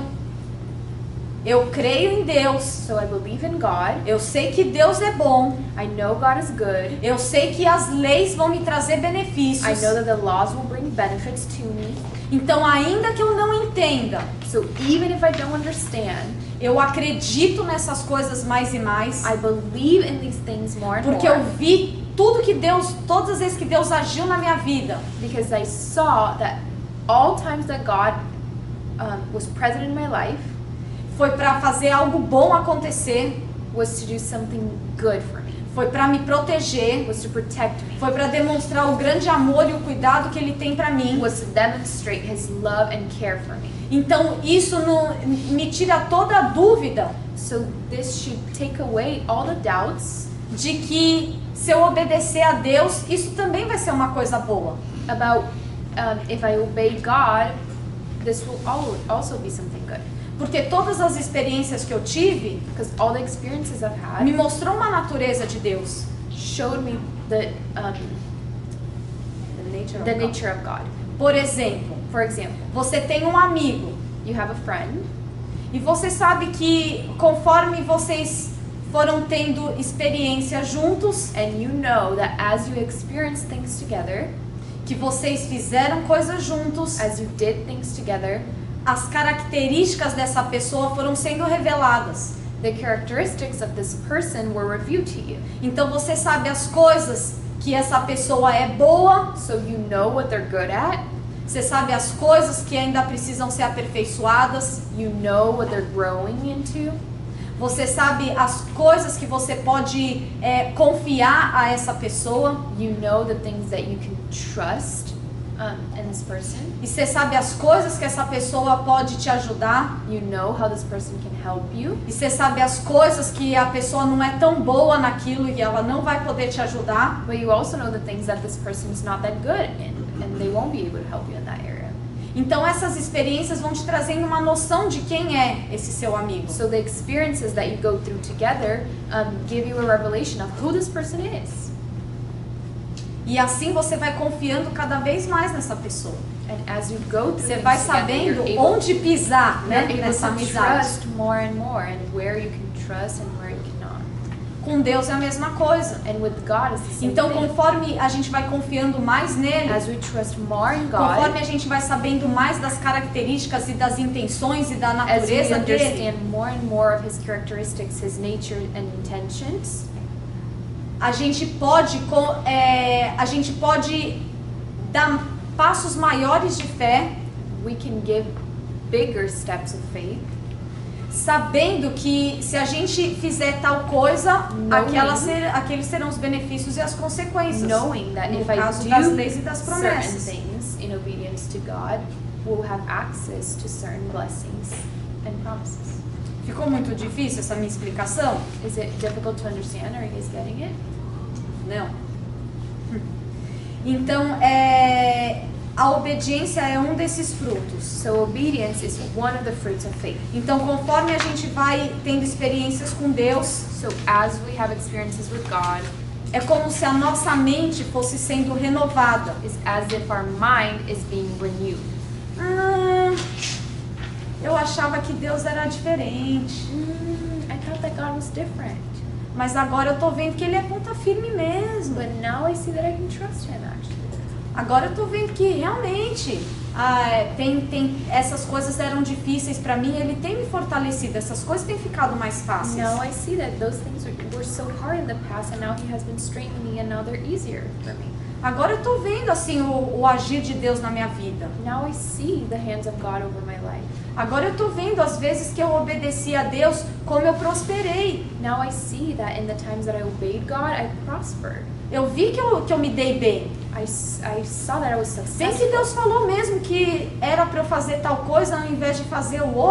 eu creio em Deus. So I believe in God. Eu sei que Deus é bom. I know God is good. Eu sei que as leis vão me trazer I benefícios. know that the laws will bring benefits to me. Então, ainda que eu não entenda, So even if I don't understand, eu acredito nessas coisas mais e mais, I believe in these things more and porque more. eu vi tudo que Deus, todas as vezes que Deus agiu na minha vida, Because I saw that all times that God um, was present in my life foi para fazer algo bom acontecer, was to do something good for me, foi para me proteger, was to protect me, foi para demonstrar o grande amor e o cuidado que Ele tem para mim. was to demonstrate His love and care for me. Então isso não, me tira toda a dúvida So this should take away all the doubts de que se eu obedecer a Deus, isso também vai ser uma coisa boa. about um, if I obey God, this will al- also be something good. Porque todas as experiências que eu tive Because all the experiences I've me had mostrou uma natureza de Deus. showed me the um, The nature of the God. nature of God. Por exemplo, For example, você tem um amigo you have a friend, e você sabe que conforme vocês foram tendo experiência juntos, and you know that as you experience things together, que vocês fizeram coisas juntos, as you did things together, as características dessa pessoa foram sendo reveladas. the characteristics of this person were revealed to you. Então você sabe as coisas que essa pessoa é boa, So you know what they're good at, você sabe as coisas que ainda precisam ser aperfeiçoadas, you know what they're growing into, você sabe as coisas que você pode é, confiar a essa pessoa, you know the things that you can trust um, in this person, e você sabe as coisas que essa pessoa pode te ajudar, you know how this person can help you, e você sabe as coisas que a pessoa não é tão boa naquilo e ela não vai poder te ajudar. but you also know the things that this person is not that good in, and they won't be able to help you in that area. Então essas experiências vão te trazendo uma noção de quem é esse seu amigo. So the experiences that you go through together um, give you a revelation of who this person is. E assim você vai confiando cada vez mais nessa pessoa. And as you go through Você things vai together, sabendo you're able, onde pisar, né, you're able nessa to amizade. trust more and more, and where you can trust and where you cannot. Com Deus é a mesma coisa. And with God, it's the same Então, thing. conforme a gente vai confiando mais nele, As we trust more in conforme God, a gente vai sabendo mais das características e das intenções e da as we natureza dele, understand more and more of His characteristics, His nature and intentions, a gente pode, co- é, a gente pode dar passos maiores de fé, we can give bigger steps of faith, sabendo que se a gente fizer tal coisa, Knowing. aquela ser, aqueles serão os benefícios e as consequências. knowing that No if I caso das do leis e das certain promessas. things in obedience to God, we'll have access to certain blessings and promises. Ficou muito difícil essa minha explicação? Is it difficult to understand? Are you guys getting it? Não. Então, é, a obediência é um desses frutos. So obedience is one of the fruits of faith. Então, conforme a gente vai tendo experiências com Deus, So as we have experiences with God, é como se a nossa mente fosse sendo renovada. it's as if our mind is being renewed. Hum, eu achava que Deus era diferente, Mm, I thought that God was different, mas agora eu tô vendo que Ele é ponta firme mesmo. but now I see that I can trust Him actually. Agora eu tô vendo que realmente ah, é, tem, tem, essas coisas eram difíceis pra mim, Ele tem me fortalecido, essas coisas têm ficado mais fáceis. Now I see that those things were, were so hard in the past, and now He has been strengthening, and now they're easier for me. Agora eu tô vendo assim o, o agir de Deus na minha vida. Now I see the hands of God over my life. Agora eu tô vendo as vezes que eu obedeci a Deus, como eu prosperei. Now I see that in the times that I obeyed God, I prospered. Eu vi que eu, que eu me dei bem. I, s- I saw that I was Bem successful. que Deus falou mesmo que era pra eu fazer tal coisa ao invés de fazer o outro.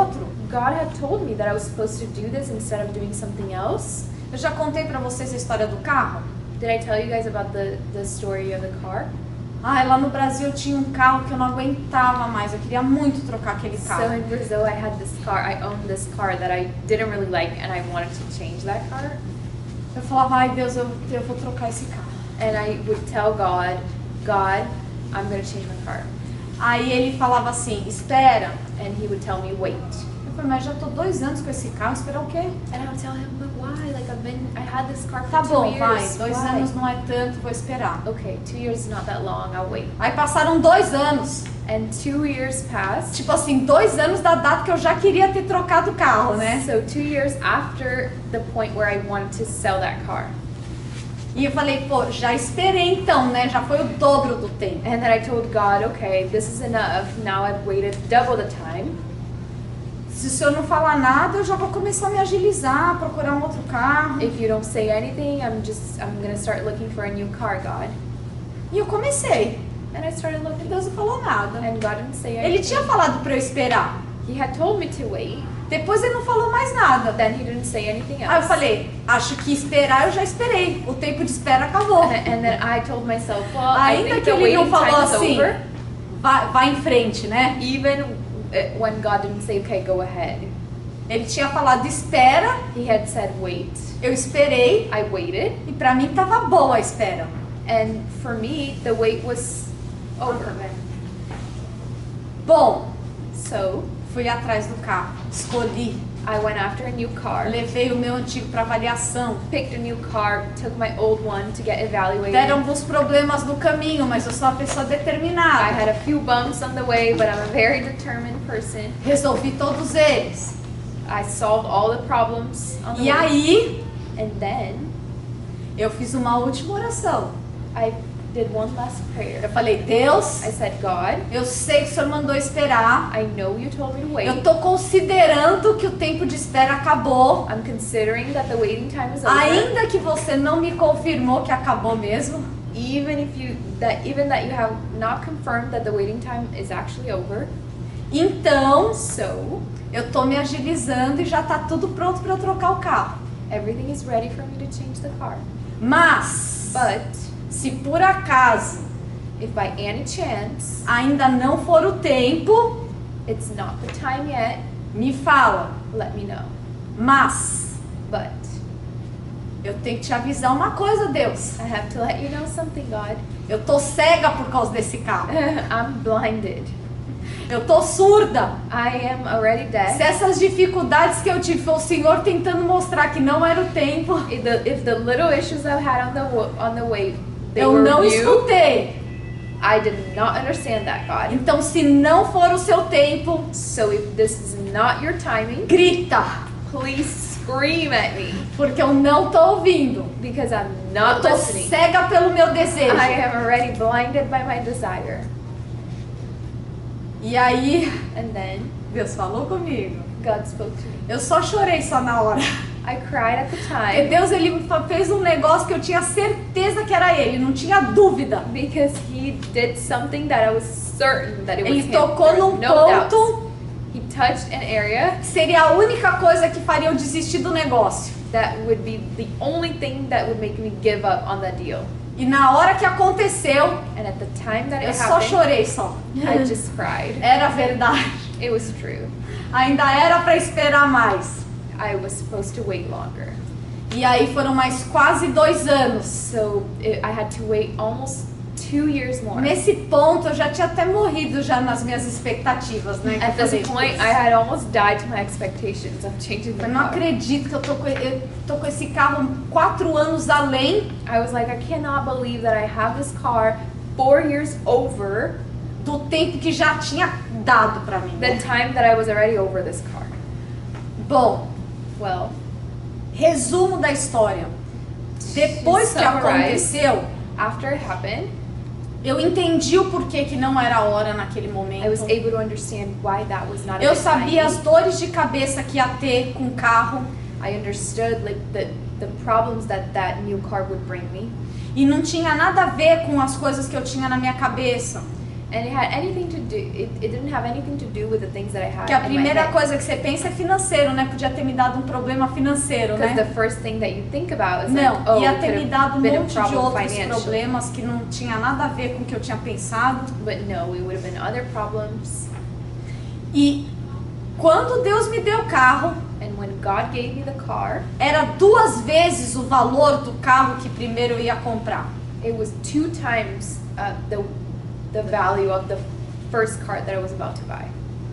God had told me that I was supposed to do this instead of doing something else. Eu já contei pra vocês a história do carro? Did I tell you guys about the, the story of the car? Ah, lá no Brasil eu tinha um carro que eu não aguentava mais. Eu queria muito trocar aquele carro. So in Brazil, I had this car. I owned this car that I didn't really like, and I wanted to change that car. Eu falava, ai Deus, eu, eu vou trocar esse carro. And I would tell God, God, I'm going to change my car. Aí ele falava assim, espera. And he would tell me, wait. Eu falei, mas já tô dois anos com esse carro, esperar o quê? And I would tell him, but why? Like I've been, I had this car for Tá two bom, years. vai, dois Why? anos não é tanto, vou esperar. Okay, two years is not that long. I'll wait. Aí passaram dois anos. And two years passed. Tipo assim, dois anos da data que eu já queria ter trocado o carro, né? So two years after the point where I wanted to sell that car. E eu falei, pô, já esperei então, né? Já foi o dobro do tempo. And then I told God, okay, this is enough. Now I've waited double the time. Se o senhor não falar nada, eu já vou começar a me agilizar, procurar um outro carro. If you don't say anything, I'm just, I'm gonna start looking for a new car, God. E eu comecei. And I started E looking. Deus não falou nada. And God didn't say Ele anything. tinha falado pra eu esperar. He had told me to wait. Depois ele não falou mais nada. Then he didn't say anything else. Aí eu falei, acho que esperar eu já esperei. O tempo de espera acabou. And, and then I told myself, well, I Ainda think que the ele não waiting falou time is assim, over. vai, vai em frente, né? Even uh, when God didn't say, okay, go ahead. Ele tinha falado espera, He had said, wait. eu esperei I waited. e pra mim tava boa a espera. And for me, the wait was over. Bom, So fui atrás do carro, escolhi, I went after a new car, levei o meu antigo para avaliação. picked a new car, took my old one to get evaluated. Deram alguns problemas no caminho, mas eu sou uma pessoa I determinada. had a few bumps on the way, but I'm a very determined person. Resolvi todos eles. I solved all the problems on the E way. aí, And then eu fiz uma última oração. I did one last prayer. Eu falei, Deus, I said, God, eu sei que o Senhor mandou esperar. I know you told me to wait. Eu tô considerando que o tempo de espera acabou. I'm considering that the waiting time is over. Ainda que você não me confirmou que acabou mesmo. Even if you that even that you have not confirmed that the waiting time is actually over. Então, So eu tô me agilizando e já tá tudo pronto para eu trocar o carro. everything is ready for me to change the car. Mas, But se por acaso if by any chance ainda não for o tempo, it's not the time yet, me fala. let me know. Mas, But eu tenho que te avisar uma coisa, Deus. I have to let you know something, God. Eu tô cega por causa desse carro. I'm blinded. Eu tô surda. I am already Se deaf. essas dificuldades que eu tive foi o Senhor tentando mostrar que não era o tempo, If the, if the little issues I've had on the wo- on the way, they eu were não you, escutei. I did not understand that, God. Então, se não for o seu tempo, So if this is not your timing, grita, please scream at me porque eu não tô ouvindo. because I'm Eu not tô listening. cega pelo meu desejo. I am already blinded by my desire. E aí, And then Deus falou comigo. God spoke to me. Eu só chorei só na hora. I cried at the Porque time Deus, ele fa- fez um negócio que eu tinha certeza que era ele, não tinha dúvida. because He did something that I was certain that it was Ele Him. tocou There was num no doubt. ponto He touched an area que seria a única coisa que faria eu desistir do negócio. that would be the only thing that would make me give up on that deal. E na hora que aconteceu, And at the time that eu it só happened, chorei só. I just cried. Era verdade. It was true. Ainda era para esperar mais. I was supposed to wait longer. E aí foram mais quase dois anos. So it, I had to wait almost two years more. Nesse ponto eu já tinha até morrido já nas minhas expectativas, né? que At eu this falei, point, I had almost died to my expectations of changing the eu não car. acredito que eu tô, com, eu tô com esse carro quatro anos além I was like, I cannot believe that I have this car four years over do tempo que já tinha dado pra mim. the Né? time that I was already over this car. Bom, Well, resumo da história. Depois que summarize. aconteceu, after it happened, eu entendi o porquê que não era a hora naquele I was momento. able to understand why that was not a Eu good sabia as timing. dores de cabeça que ia ter com o carro I understood like the the problems that that new car would bring me. e não tinha nada a ver com as coisas que eu tinha na minha cabeça. And it had anything to do, it, it didn't have anything to do with the things that I had Que a in my primeira head. coisa que você pensa é financeiro, né? Podia ter me dado um problema financeiro, Because né? the first thing that you think about is Não, like, oh, ia it ter could me have dado um been a monte de problem outros financially. problemas que não tinha nada a ver com o que eu tinha pensado. But no, it would have been other problems. E quando Deus me deu o carro, And when God gave me the car, era duas vezes o valor do carro que primeiro eu ia comprar. it was two times uh, the the value of the first car that I was about to buy.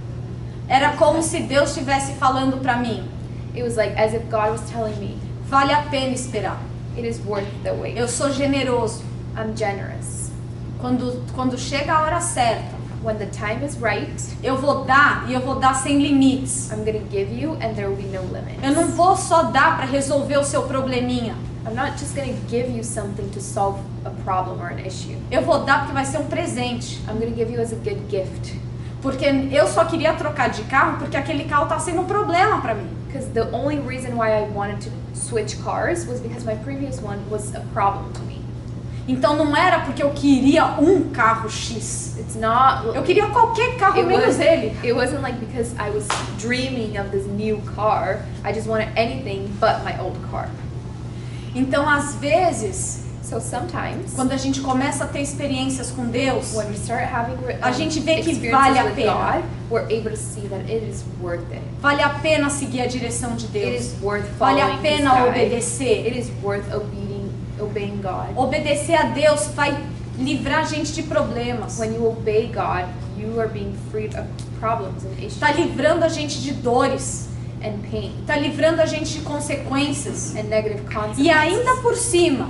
Era como se Deus estivesse falando para mim, It was like as if God was telling me, vale a pena esperar. it is worth the wait. Eu sou generoso. I'm generous. Quando, quando chega a hora certa, When the time is right, eu vou dar e eu vou dar sem limites. I'm gonna give you and there will be no limits. Eu não vou só dar para resolver o seu probleminha. I'm not just gonna give you something to solve a problem or an issue. Eu vou dar porque vai ser um presente. I'm gonna give you as a good gift. Porque eu só queria trocar de carro porque aquele carro tá sendo um problema para mim. Because the only reason why I wanted to switch cars was because my previous one was a problem to me. Então não era porque eu queria um carro X. It's not. Eu queria qualquer carro It, menos was, ele. it wasn't like because I was dreaming of this new car. I just wanted anything but my old car. Então às vezes, So sometimes, quando a gente começa a ter experiências com Deus, when we start having um, a gente vê que experiences vale a with pena. God, we're able to see that it is worth it. vale a pena seguir a direção de It Deus. is worth Vale following a His pena guide. obedecer. It is worth obeying, obeying God. Obedecer a Deus vai livrar a gente de problemas. When you obey God, you are being freed of problems and issues Está livrando a gente de dores. and pain Está livrando a gente de consequências. and negative consequences. E ainda por cima,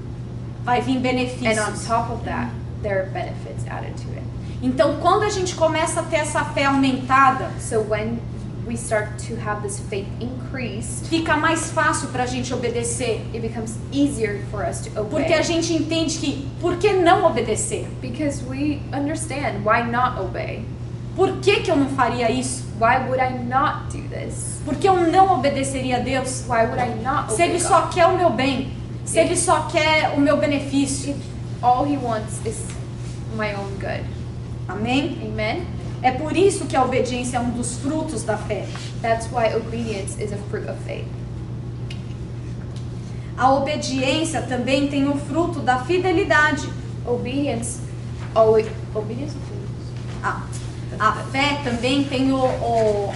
vai vir And on benefícios. top of that, there are benefits added to it. Então, quando a gente começa a ter essa fé aumentada, So when we start to have this faith increased, fica mais fácil para a gente obedecer. it becomes easier for us to Porque a obey. gente entende que, por que não obedecer? Because we understand why not obey. Por que, que eu não faria isso? Why would I not do this? Por que eu não obedeceria a Deus? Why would I not Se obey Ele God? só quer o meu bem, se Ele só quer o meu benefício. If all He wants is my own good. Amém? Amen? É por isso que a obediência é um dos frutos da fé. That's why obedience is a fruit of faith. A obediência também tem o fruto da fidelidade. Obedience, always, obedience or faith? A, a fé também tem o, o...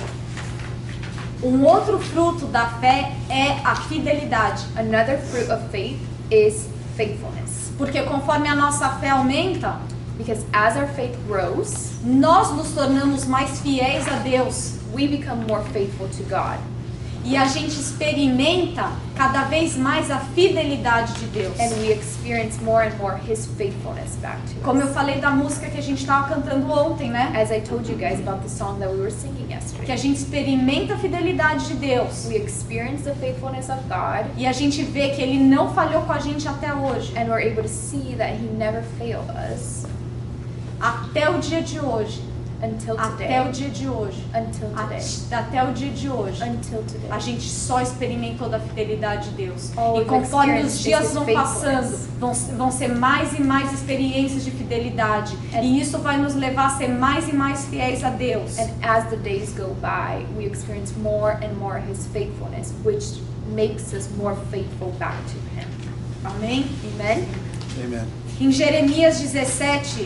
Um outro fruto da fé é a fidelidade. Another fruit of faith is faithfulness. Porque conforme a nossa fé aumenta, Because as our faith grows, nós nos tornamos mais fiéis a Deus. we become more faithful to God. E a gente experimenta cada vez mais a fidelidade de Deus. And we experience more and more His faithfulness back to Como eu us. falei da música que a gente estava cantando ontem, né? As I told you guys about the song that we were singing Que a yesterday. gente experimenta a fidelidade de Deus. We experience the faithfulness of God, E a gente vê que Ele não falhou com a gente até hoje. and we're able to see that He never failed us Até o dia de hoje. until Até o today. dia de hoje. Until today. At- Até o dia de hoje. Until A today. gente só experimentou da fidelidade de Deus. All E we've conforme os experienced dias is His vão faithfulness. passando, vão, vão ser mais e mais experiências de fidelidade. And- E isso vai nos levar a ser mais e mais fiéis a Deus. And as the days go by, we experience more and more His faithfulness, which makes us more faithful back to Him. Amém? Amen? Amen. Em Jeremias dezessete,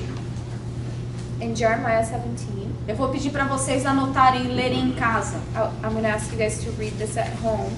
In Jeremiah seventeen, eu vou pedir para vocês anotarem e lerem em casa. I'll- I'm going to ask you guys to read this at home.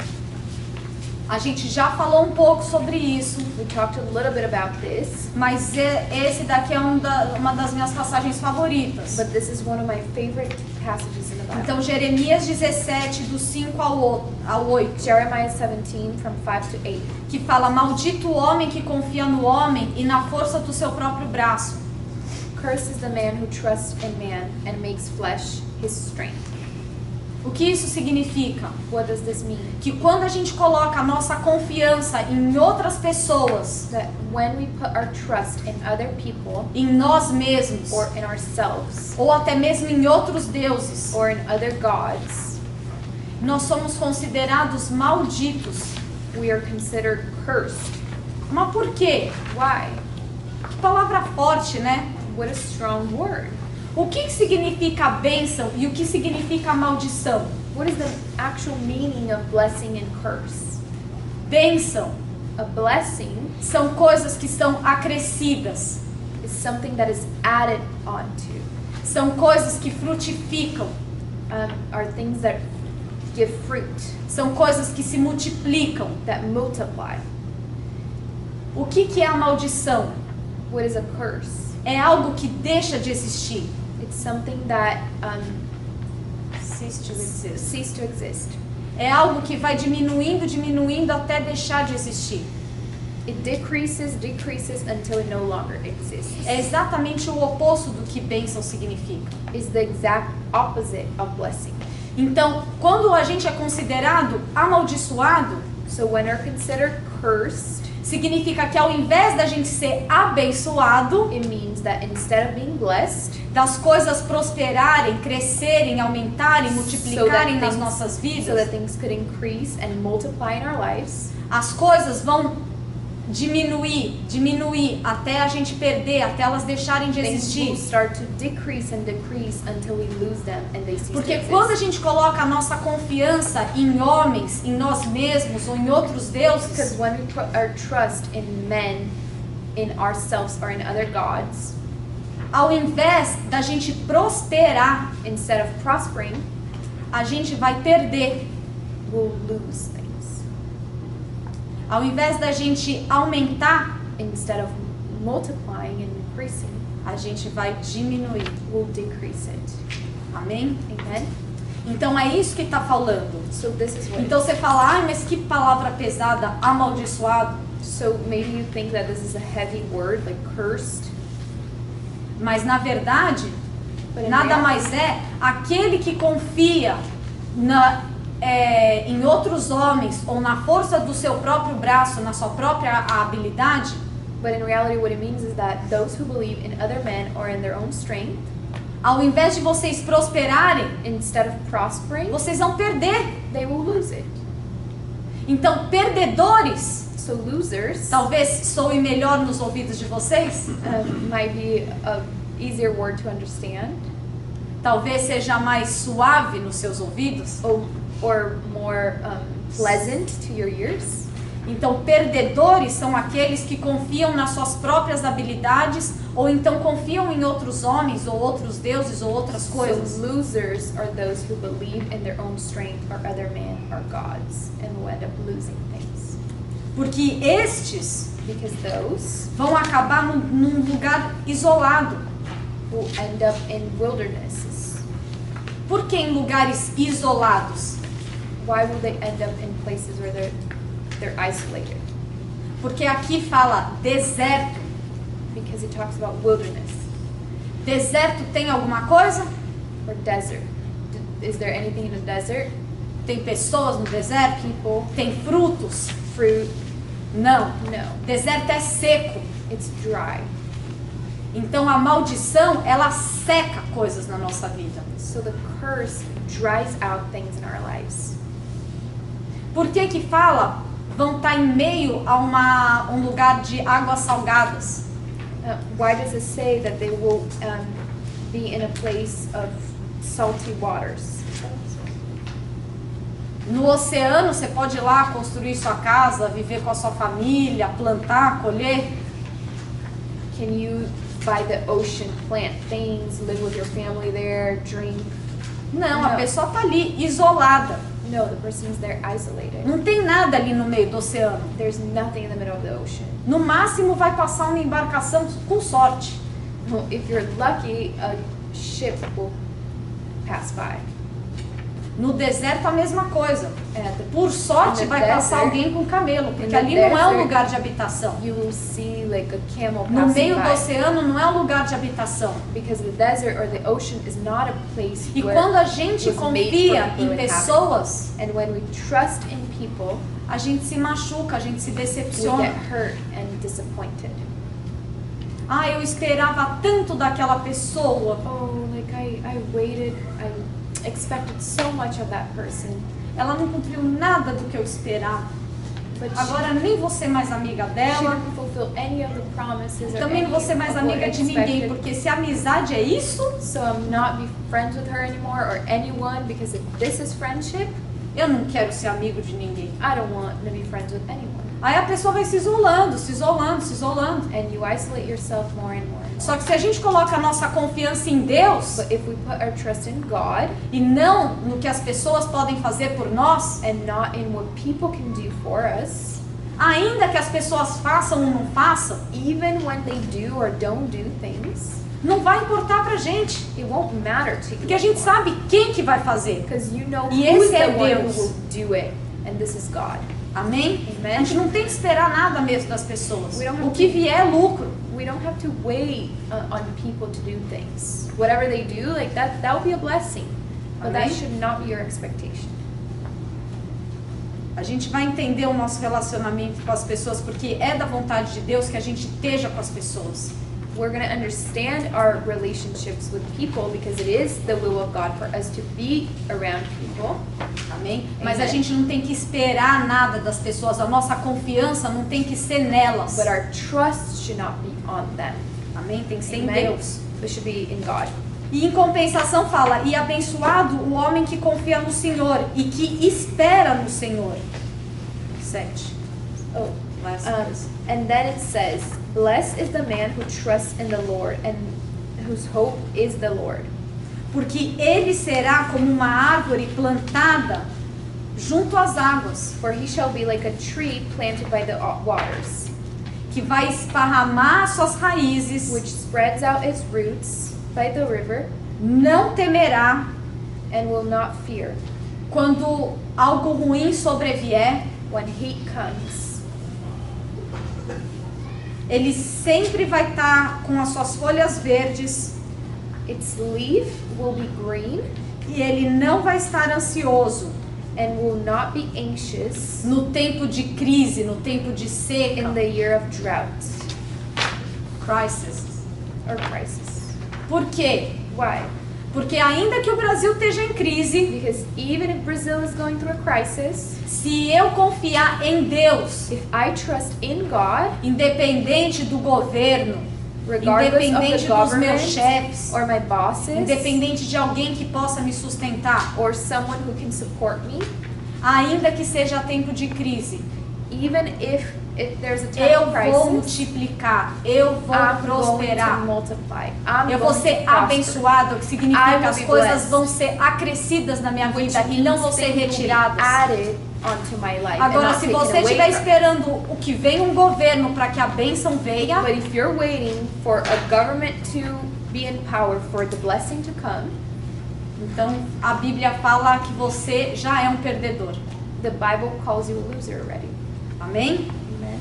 A gente já falou um pouco sobre isso, We talked a little bit about this, mas e- esse daqui é um da- uma das minhas passagens favoritas. but this is one of my favorite passages in the Bible. Então, Jeremias dezessete, do cinco ao o- ao oito. Jeremiah seventeen from five to eight. Que fala: maldito o homem que confia no homem e na força do seu próprio braço. Cursed is the man who trusts in man and makes flesh his strength. O que isso significa? What does this mean? Que quando a gente coloca a nossa confiança em outras pessoas, That when we put our trust in other people em nós mesmos, or in ourselves ou até mesmo em outros deuses, or in other gods, nós somos considerados malditos. we are considered cursed. Mas por quê? Why? Que palavra forte, né? What a strong word. O que significa a bênção e o que significa a maldição? What is the actual meaning of blessing and curse? Bênção A blessing são coisas que são acrescidas, is something that is added onto. são coisas que frutificam, Um, are things that give fruit, são coisas que se multiplicam. that multiply. O que, que é a maldição? What is a curse? É algo que deixa de existir. It's something that um, Cease to exist. cease to exist. É algo que vai diminuindo, diminuindo até deixar de existir. It decreases, decreases until it no longer exists. É exatamente o oposto do que bênção significa. Is the exact opposite of blessing. Então, quando a gente é considerado amaldiçoado, So when we're considered cursed, significa que ao invés da gente ser abençoado, it means that instead of being blessed, das coisas prosperarem, crescerem, aumentarem, multiplicarem So that nas things- nossas so vidas, that things could increase and multiply in our lives, as coisas vão diminuir, diminuir, até a gente perder, até elas deixarem de things will existir. start to decrease and decrease until we lose them and they cease to Porque exist. quando a gente coloca a nossa confiança em homens, em nós mesmos ou em outros Because deuses, when we put our trust in men, in ourselves or in other gods, ao invés da gente prosperar, instead of prospering, a gente vai perder. we'll lose things. Ao invés da gente aumentar, Instead of multiplying and increasing, a gente vai diminuir. we'll decrease it. Amém? Amen? Então é isso que está falando. So this is what. Então você fala, ai, mas que palavra pesada, amaldiçoado. So maybe you think that this is a heavy word, like cursed. Mas na verdade, But in nada reality, mais é aquele que confia na, é, em outros homens ou na força do seu próprio braço, na sua própria habilidade, But in reality, what it means is that those who believe in other men or in their own strength, ao invés de vocês prosperarem, instead of prospering, vocês vão perder. they will lose it. Então, perdedores, So losers talvez soe melhor nos ouvidos de vocês, um, might be a easier word to understand, talvez seja mais suave nos seus ouvidos. or, or more um, pleasant to your ears. Então, perdedores são aqueles que confiam nas suas próprias habilidades ou então confiam em outros homens ou outros deuses ou outras coisas. So losers are those who believe in their own strength or other men or gods and will end up losing things. Porque estes Because those vão acabar num, num lugar isolado. will end up in wildernesses. Por que em lugares isolados? Why will they end up in places where they're they're isolated? Porque aqui fala deserto. Because it talks about wilderness Deserto tem alguma coisa? or desert. D- Is there anything in the desert? Tem pessoas no deserto? People, Tem frutos? fruit? Não. No. Deserto é seco. It's dry. Então a maldição, ela seca coisas na nossa vida. So the curse dries out things in our lives. Por que que fala vão estar em meio a uma, um lugar de águas salgadas? Uh, why does it say that they will um, be in a place of salty waters? No oceano você pode ir lá construir sua casa, viver com a sua família, plantar, colher. Can you, by the ocean, plant things, live with your family there, drink? Não, a Não. pessoa está ali, isolada. No, the person's there isolated. Não tem nada ali no meio do oceano. There's nothing in the middle of the ocean. No máximo vai passar uma embarcação com sorte. Well, if you're lucky, a ship will pass by. No deserto a mesma coisa. And at the, Por sorte In the vai passar desert- alguém com camelo, porque in the ali não é um desert- lugar de habitação. you will see like a camel No passing meio do by. oceano não é um lugar de habitação. Because the desert or the ocean is not a place E where quando a gente was made confia for people em to inhabit. pessoas, And when we trust in people, a gente se machuca, a gente se we decepciona. get hurt and disappointed. Ah, eu esperava tanto daquela pessoa. Oh, like I, I waited, I expected so much of that person. Ela não cumpriu nada do que eu esperava. But she- Agora nem vou ser mais amiga She dela. didn't fulfill any of the promises or Também any não vou ser mais of what amiga de ninguém, expected. porque se amizade é isso, So I'm not be friends with her anymore or anyone, because if this is friendship, eu não quero ser amigo de ninguém. I don't want to be friends with anyone. Aí a pessoa vai se isolando, se isolando, se isolando. And you isolate yourself more and more and more. Só que se a gente coloca a nossa confiança em Deus But if we put our trust in God e não no que as pessoas podem fazer por nós, and not in what people can do for us, ainda que as pessoas façam ou não façam, even when they do or don't do things, não vai importar pra gente, it won't matter to you. porque a gente sabe quem que vai fazer. Because you know E who's esse é the one Deus. who will do it, and this is God. Amém? Amen. A gente não tem que esperar nada mesmo das pessoas. We don't have O que to- vier é lucro. We don't have to wait uh, on people to do things. Whatever they do, like that, that will be a blessing. But that Amém. should not be your expectation. A gente vai entender o nosso relacionamento com as pessoas porque é da vontade de Deus que a gente esteja com as pessoas. We're going to understand our relationships with people because it is the will of God for us to be around people. Amém? Mas a Amen. gente não tem que esperar nada das pessoas. A nossa confiança não tem que ser nelas. But our trust should not be on them. Amém? Tem que ser em Amen. Deus. It should be in God. E em compensação fala, e abençoado o homem que confia no Senhor e que espera no Senhor. Sete. Oh, Last um, verse. and then it says, "Blessed is the man who trusts in the Lord and whose hope is the Lord." Porque ele será como uma árvore plantada junto às águas, For he shall be like a tree planted by the o- waters, que vai esparramar suas raízes, which spreads out its roots by the river, não temerá and will not fear quando algo ruim sobrevier. when heat comes. Ele sempre vai estar com as suas folhas verdes Its leaf will be green e ele não vai estar ansioso and will not be anxious no tempo de crise, no tempo de seca, in the year of drought crisis. or crisis. Por quê? Why? Porque ainda que o Brasil esteja em crise, Because even if Brazil is going through a crisis, se eu confiar em Deus, if I trust in God, independente do governo, regardless of independente the dos meus government chefes, or my bosses independente de alguém que possa me sustentar, or someone who can support me, ainda que seja tempo de crise, even if, if there's a time eu of vou crisis, multiplicar, eu vou I'm going prosperar. to multiply. I'm Eu vou going ser to prosper. abençoado, o que I significa will que as be coisas blessed. vão ser acrescidas na minha Which vida e não vão means ser things will be retiradas. added onto my life and Agora, not se taken você away estiver from. esperando o que vem um governo para que a bênção venha, But if you're waiting for a government to be in power for the blessing to come, então a Bíblia fala que você já é um perdedor. the Bible calls you a loser already. Amém? Amen.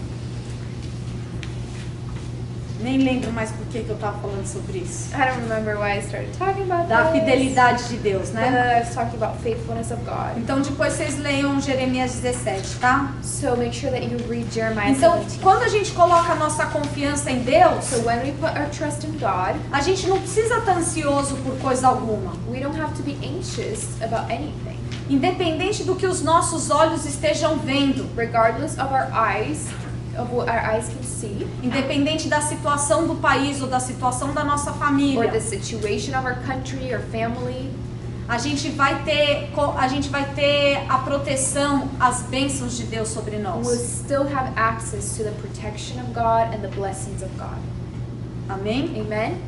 Nem lembro mais por que que eu estava falando sobre isso. I don't remember why I started talking about Da this. fidelidade de Deus, But né? uh, I was talking about faithfulness of God. Então depois vocês leiam Jeremias dezessete, tá? So make sure that you read Jeremiah Então, seventeen. quando a gente coloca a nossa confiança em Deus, So when we put our trust in God, a gente não precisa estar ansioso por coisa alguma. we don't have to be anxious about anything, Independente do que os nossos olhos estejam vendo, regardless of our eyes, of what our eyes can see, independente da situação do país ou da situação da nossa or família, the situation of our country or family, a gente vai ter co- a gente vai ter a proteção, as bênçãos de Deus sobre we'll nós. still have access to the protection of God and the blessings of God. Amém? Amen?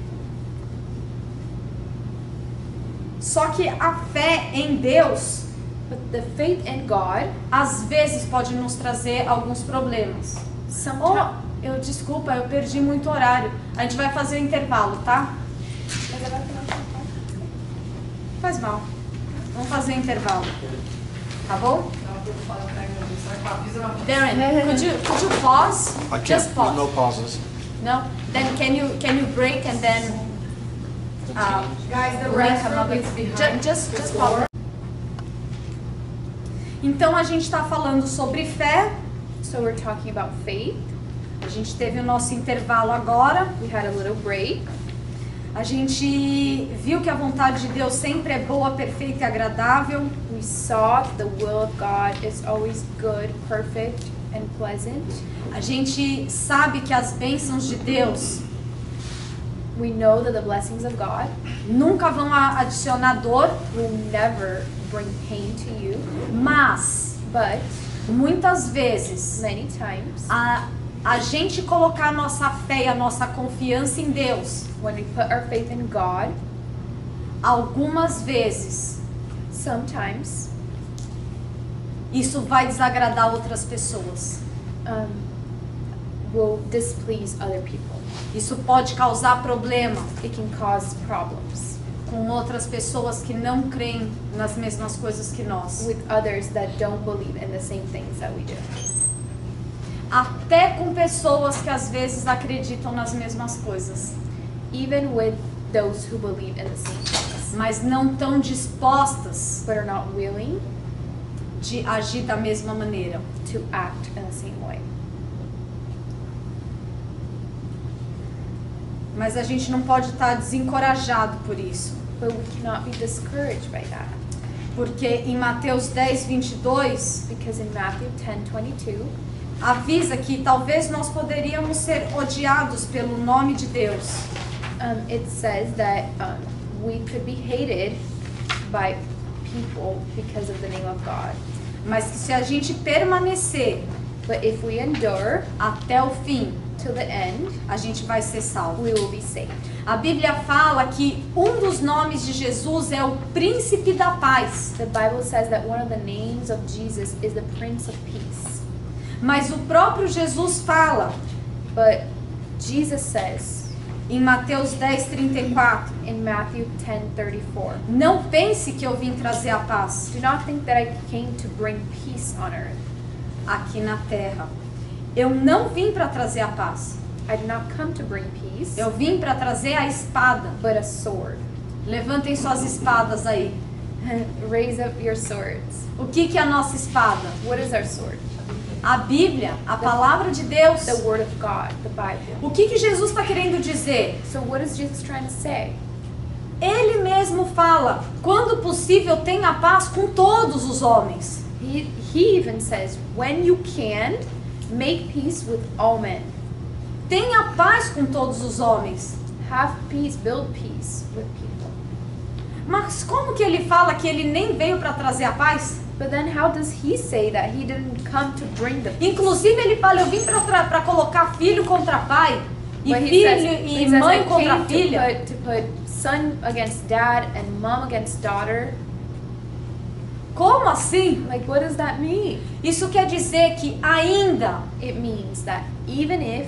Só que a fé em Deus But the faith in God, às vezes pode nos trazer alguns problemas. sometimes... Oh, eu desculpa, eu perdi muito horário. A gente vai fazer o intervalo, tá? Faz mal. Vamos fazer o intervalo. Tá bom? Darren, could you could you pause? I can't, Just pause. no pauses. No? Then can you can you break and then uh, Guys, the break restroom another? is behind. Ju- Just just pause. Então a gente está falando sobre fé. So we're talking about faith. A gente teve o nosso intervalo agora. We had a little break. A gente viu que a vontade de Deus sempre é boa, perfeita e agradável. We saw that the will of God is always good, perfect, and pleasant. A gente sabe que as bênçãos de Deus We know that the blessings of God nunca vão a- adicionar dor, will never bring pain to you, mas but muitas vezes many times a, a gente colocar a nossa fé e a nossa confiança em Deus, when we put our faith in God, algumas vezes sometimes isso vai desagradar outras pessoas. um, will displease other people. Isso pode causar problema It can cause problems com outras pessoas que não creem nas mesmas coisas que nós. with others that don't believe in the same things that we do. Até com pessoas que às vezes acreditam nas mesmas coisas, Even with those who believe in the same things, mas não estão dispostas but are not willing de agir da mesma maneira. to act in the same way. Mas a gente não pode estar desencorajado por isso, But we cannot be discouraged by that. porque em Mateus dez, vinte e dois, Because in Matthew ten twenty-two, avisa que talvez nós poderíamos ser odiados pelo nome de Deus, um, it says that um, we could be hated by people because of the name of God. mas que se a gente permanecer But if we endure até o fim, till the end, a gente vai ser salvo. we will be saved. A Bíblia fala que um dos nomes de Jesus é o Príncipe da Paz, The Bible says that one of the names of Jesus is the Prince of Peace. mas o próprio Jesus fala But Jesus says em Mateus dez, trinta e quatro, in Matthew ten thirty-four, não pense que eu vim trazer a paz do not think that I came to bring peace on earth. aqui na terra. Eu não vim para trazer a paz, I did not come to bring peace, eu vim para trazer a espada. but a sword. Levantem suas espadas aí. Raise up your swords. O que que é a nossa espada? What is our sword? A Bíblia, a palavra de Deus. The Word of God, the Bible. O que que Jesus está querendo dizer? So what is Jesus trying to say? Ele mesmo fala, quando possível tenha paz com todos os homens. He, he even says, when you can, make peace with all men. Tenha paz com todos os homens. Have peace, build peace with people. Mas como que ele fala que ele nem veio para trazer a paz? But then how does he say that he didn't come to bring the peace? Inclusive ele fala, eu vim para colocar filho contra pai, e But he filho says, e he says, mãe I contra came to filha. put, to put son against dad and mom against daughter. Como assim? Like, what does that mean? Isso quer dizer que ainda It means that even if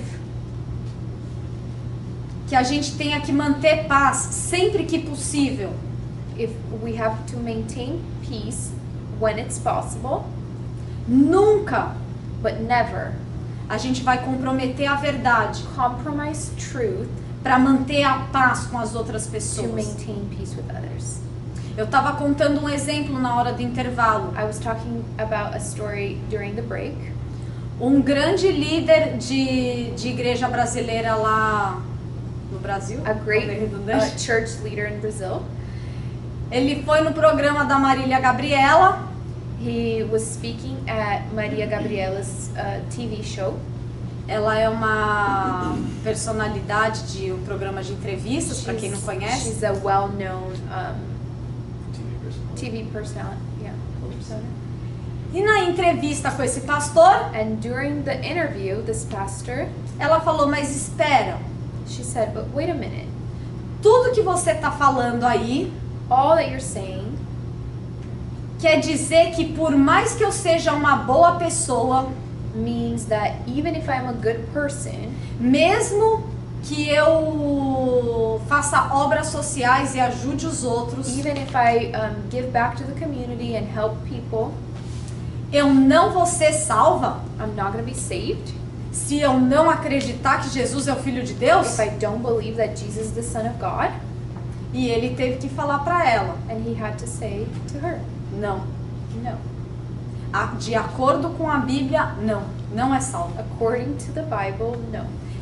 que a gente tenha que manter paz sempre que possível, if we have to maintain peace when it's possible, nunca but never a gente vai comprometer a verdade compromise truth para manter a paz com as outras to pessoas. maintain peace with others. Eu estava contando um exemplo na hora do intervalo. I was talking about a story during the break. Um grande líder de, de igreja brasileira lá no Brasil, A great falei uh, redundante. church leader in Brazil. Ele foi no programa da Marília Gabriela. He was speaking at Maria Gabriela's uh, T V show. Ela é uma personalidade de um programa de entrevistas, para quem não conhece. She's a well-known um, T V personality. Yeah, persona. E na entrevista com esse pastor, And during the interview, this pastor, ela falou, mas espera, she said, "But wait a minute. tudo que você está falando aí All that you're saying quer dizer que por mais que eu seja uma boa pessoa, means that even if I'm a good person, mesmo que eu faça obras sociais e ajude os outros, even if I um, give back to the community and help people, eu não vou ser salva I'm not going to be saved se eu não acreditar que Jesus é o Filho de Deus? if I don't believe that Jesus is the Son of God." E ele teve que falar para ela, And he had to say to her, não. "No. A- De acordo com a Bíblia, não. Não é salva. According to the Bible, no."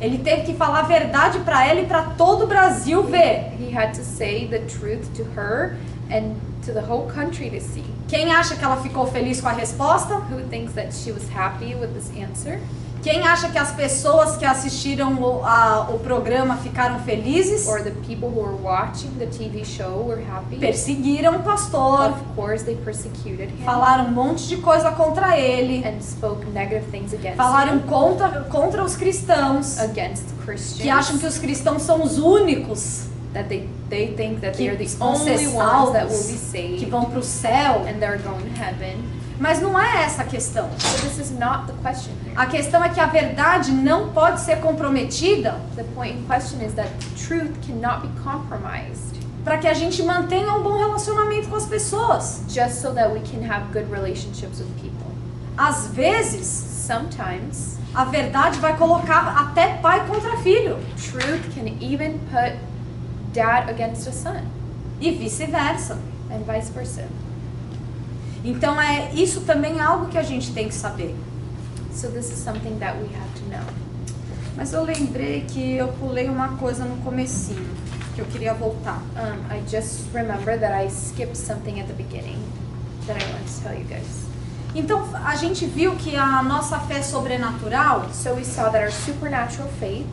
Ele teve que falar a verdade para ela e para todo o Brasil ver. He had to say the truth to her and to the whole country to see. Quem acha que ela ficou feliz com a resposta? Who thinks that she was happy with this answer? Quem acha que as pessoas que assistiram o, a, o programa ficaram felizes? Or the people who were watching the T V show were happy? Perseguiram o pastor, Of course, they persecuted him falaram um monte de coisa contra ele, and spoke negative things against falaram him, contra, contra os cristãos, against Christians, que acham que os cristãos são os únicos that they, they think that they are que the vão ser only ones that will be salvos, saved que vão para o céu. and they're going to heaven. Mas não é essa a questão. So this is not the question here. A questão é que a verdade não pode ser comprometida The point in question is that truth cannot be compromised para que a gente mantenha um bom relacionamento com as pessoas. just so that we can have good relationships with people. Às vezes, Sometimes a verdade vai colocar até pai contra filho truth can even put dad against a son e vice-versa. and vice versa. Então é isso também é algo que a gente tem que saber. So this is something that we have to know. Mas eu lembrei que eu pulei uma coisa no comecinho que eu queria voltar. Um, I just remember that I skipped something at the beginning that I want to tell you guys. Então a gente viu que a nossa fé sobrenatural So we saw that our supernatural faith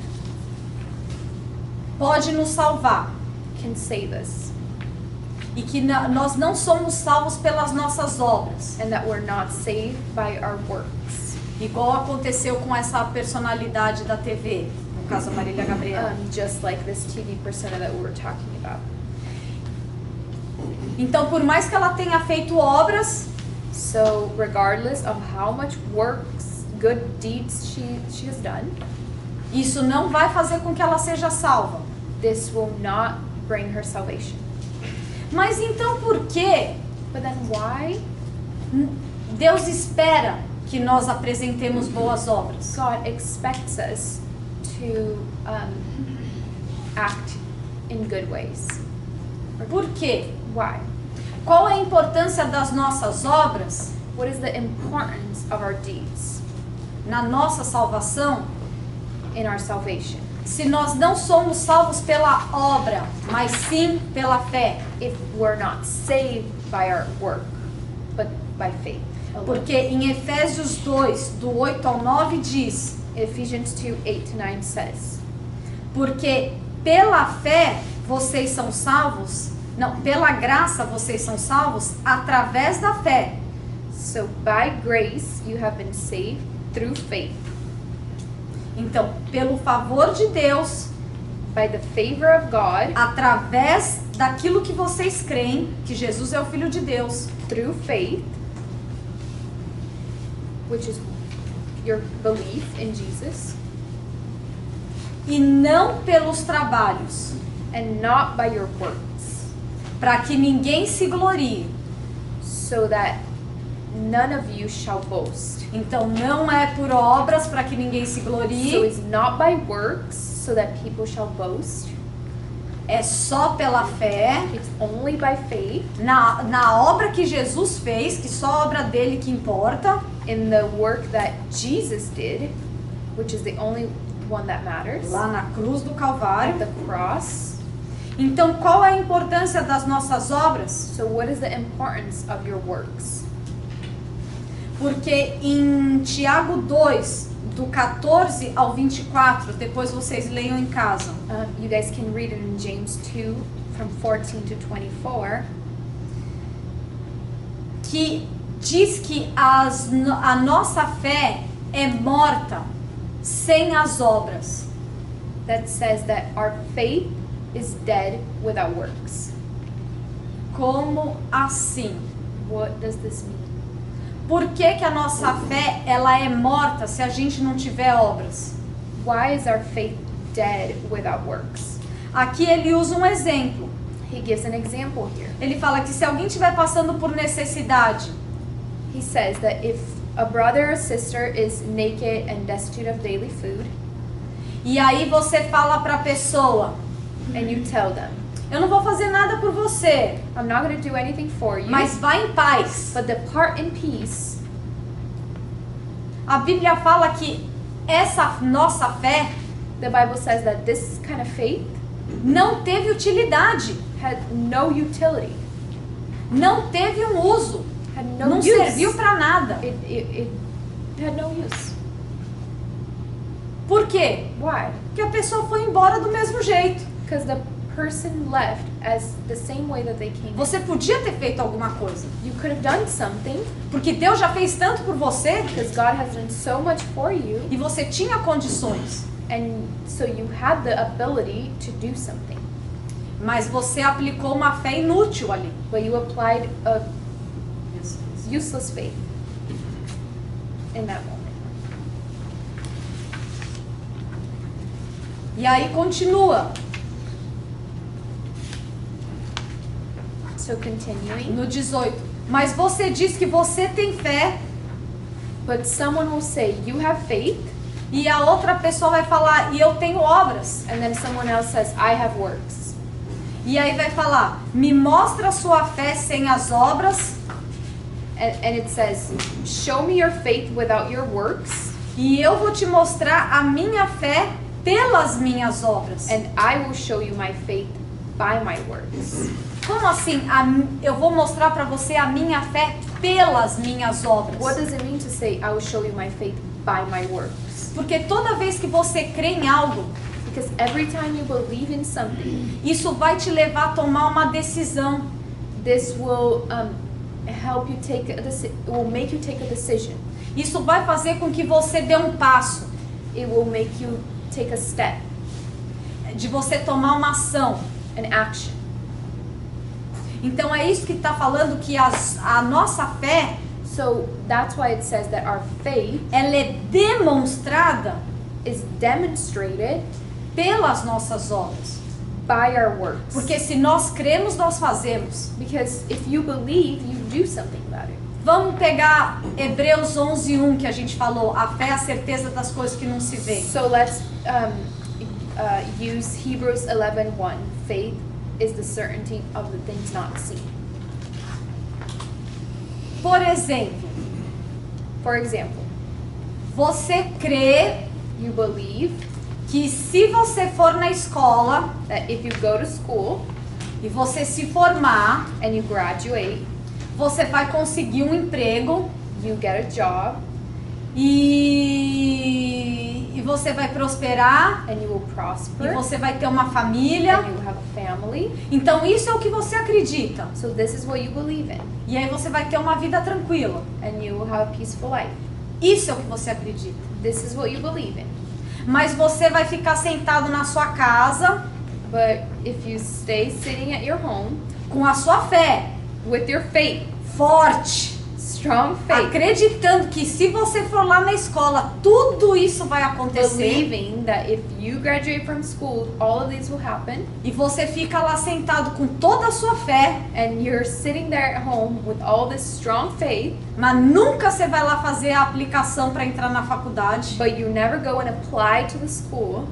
pode nos salvar can save us e que na- nós não somos salvos pelas nossas obras, and that we're not saved by our works. igual aconteceu com essa personalidade da T V, no caso a Marília Gabriela. Um, just like this T V persona that we were talking about. Então, por mais que ela tenha feito obras, So regardless of how much works, good deeds she, she has done, isso não vai fazer com que ela seja salva. this will not bring her salvation. Mas então por que But then why? Deus espera que nós apresentemos boas obras? God expects us to um, act in good ways. Por quê? Why? Qual é a importância das nossas obras What is the importance of our deeds na nossa salvação in our salvation? se nós não somos salvos pela obra, mas sim pela fé? If we're not saved by our work, but by faith alone. Porque em Efésios dois, do oito ao nove diz: Ephesians two, eight to nine says, porque pela fé vocês são salvos, não, pela graça vocês são salvos através da fé. so by grace you have been saved through faith, Então, pelo favor de Deus, by the favor of God, através daquilo que vocês creem, que Jesus é o Filho de Deus, through faith, which is your belief in Jesus, e não pelos trabalhos, and not by your works, para que ninguém se glorie. so that none of you shall boast. Então, não é por obras para que ninguém se So glorie, it's not by works, so that people shall boast. é só pela fé, It's only by faith na, na obra que Jesus fez, que só a obra dele que importa, in the work that Jesus did, which is the only one that matters, lá na cruz do at Calvário. the cross. Então, qual é a importância das nossas obras? So what is the importance of your works? Porque em Tiago dois, do quatorze ao vinte e quatro, depois vocês leiam em casa, Um, you guys can read it in James two, from fourteen to twenty-four. que diz que as, a nossa fé é morta sem as obras. That says that our faith is dead without works. Como assim? What does this mean? Por que que a nossa fé ela é morta se a gente não tiver obras? Why is our faith dead without works? Aqui ele usa um exemplo. He gives an example here. Ele fala que se alguém estiver passando por necessidade, He says that if a brother or sister is naked and destitute of daily food, e aí você fala para a pessoa: and you tell them, eu não vou fazer nada por você, I'm not going to do anything for you, mas vá em paz. but depart in peace. A Bíblia fala que essa nossa fé The Bible says that this kind of faith não teve utilidade, had no utility, não teve um uso, had no não use. serviu para nada. It, it, it had no use. Por quê? Why? Porque a pessoa foi embora do mesmo jeito. Because the person left as the same way that they came. Você podia ter feito alguma coisa, You could have done something porque Deus já fez tanto por você because God has done so much for you, e você tinha condições, and so you had the ability to do something, mas você aplicou uma fé inútil ali. but you applied a useless faith in that moment. E aí continua So continuing, no dezoito. Mas você diz que você tem fé but someone will say you have faith, e a outra pessoa vai falar e eu tenho obras. and then someone else says I have works. E aí vai falar, me mostra a sua fé sem as obras And, and it says, show me your faith without your works, e eu vou te mostrar a minha fé pelas minhas obras. and I will show you my faith by my works. Como assim? A mi- eu vou mostrar para você a minha fé pelas minhas obras. What does it mean to say, I will show you my faith by my works? Porque toda vez que você crê em algo, Because every time you believe in something, isso vai te levar a tomar uma decisão. this will um, help you take a deci- it will make you take a decision. Isso vai fazer com que você dê um passo, It will make you take a step, de você tomar uma ação. an action. Então é isso que está falando, que as, a nossa fé, So that's why it says that our faith ela é demonstrada is demonstrated pelas nossas obras. by our works. Porque se nós cremos, nós fazemos. Because if you believe, you do something about it. Vamos pegar Hebreus onze, um que a gente falou, a fé é a certeza das coisas que não se veem. So let's um, uh, use Hebrews eleven one. Faith is the certainty of the things not seen. Por exemplo, For example, você crê you believe que se você for na escola that if you go to school e você se formar, and you graduate, você vai conseguir um emprego you get a job, e, e você vai prosperar and you will e prosper, você vai ter uma família. and you will have a family. Então isso é o que você acredita. So this is what you believe in, E aí você vai ter uma vida tranquila. and you will have a peaceful life. Isso é o que você acredita. This is what you believe in. Mas você vai ficar sentado na sua casa But if you stay sitting at your home com a sua fé with your faith, forte, strong faith, acreditando que se você for lá na escola, tudo isso vai acontecer. believing that if you graduate from school, all of this will happen, E você fica lá sentado com toda a sua fé, and you're sitting there at home with all this strong faith, mas nunca você vai lá fazer a aplicação para entrar na faculdade. but you never go and apply to the school.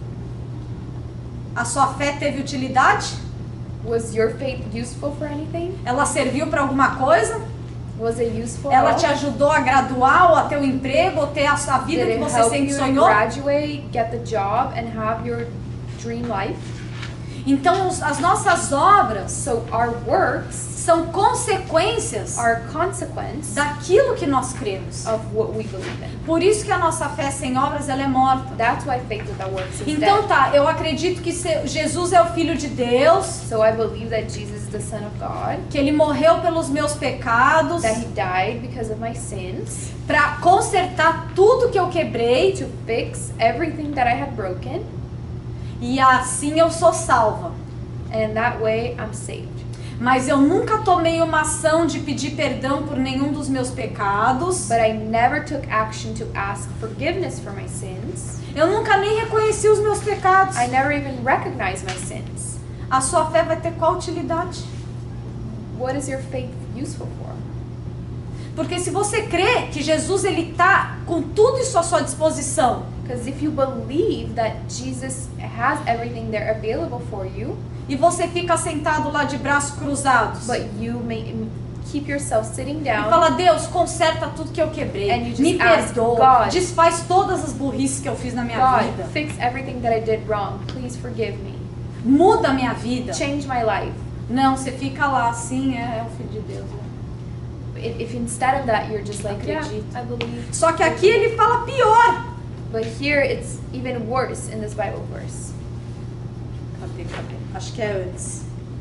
A sua fé teve utilidade? Was your faith useful for anything? Ela serviu para alguma coisa? Was it useful Ela at te all? ajudou a graduar ou a ter um emprego ou ter a sua vida Did que it você help sempre you to sonhou? graduate, get the job, and have your dream life? Então os- as nossas obras So our works são consequências are a consequence daquilo que nós cremos. of what we believe in. Por isso que a nossa fé sem obras ela é morta. That's why faith without works is Então dead. tá, eu acredito que se- Jesus é o Filho de Deus, So I believe that Jesus is the Son of God, que Ele morreu pelos meus pecados, that He died because of my sins, para consertar tudo que eu quebrei, to fix everything that I had broken, e assim eu sou salva. and in that way I'm saved. Mas eu nunca tomei uma ação de pedir perdão por nenhum dos meus pecados. But I never took action to ask forgiveness for my sins. Eu nunca nem reconheci os meus pecados. I never even recognized my sins. A sua fé vai ter qual utilidade? What is your faith useful for? Porque se você crê que Jesus ele tá com tudo isso à sua disposição, Because if you believe that Jesus has everything there available for you, e você fica sentado lá de braços cruzados, but you may keep yourself sitting E down fala, Deus, conserta tudo que eu quebrei. And you just Me ask perdoa. God. Desfaz todas as burrices que eu fiz na minha God, vida. fix everything that I did wrong. Please forgive me. Muda a minha vida. Change my life. Não, você fica lá assim, é, é o Filho de Deus. Né? If, if instead of that you're just like, yeah, Acredito. I believe. Só que aqui ele fala pior. But here it's even worse in this Bible verse. Cadê, cadê? Acho que é antes.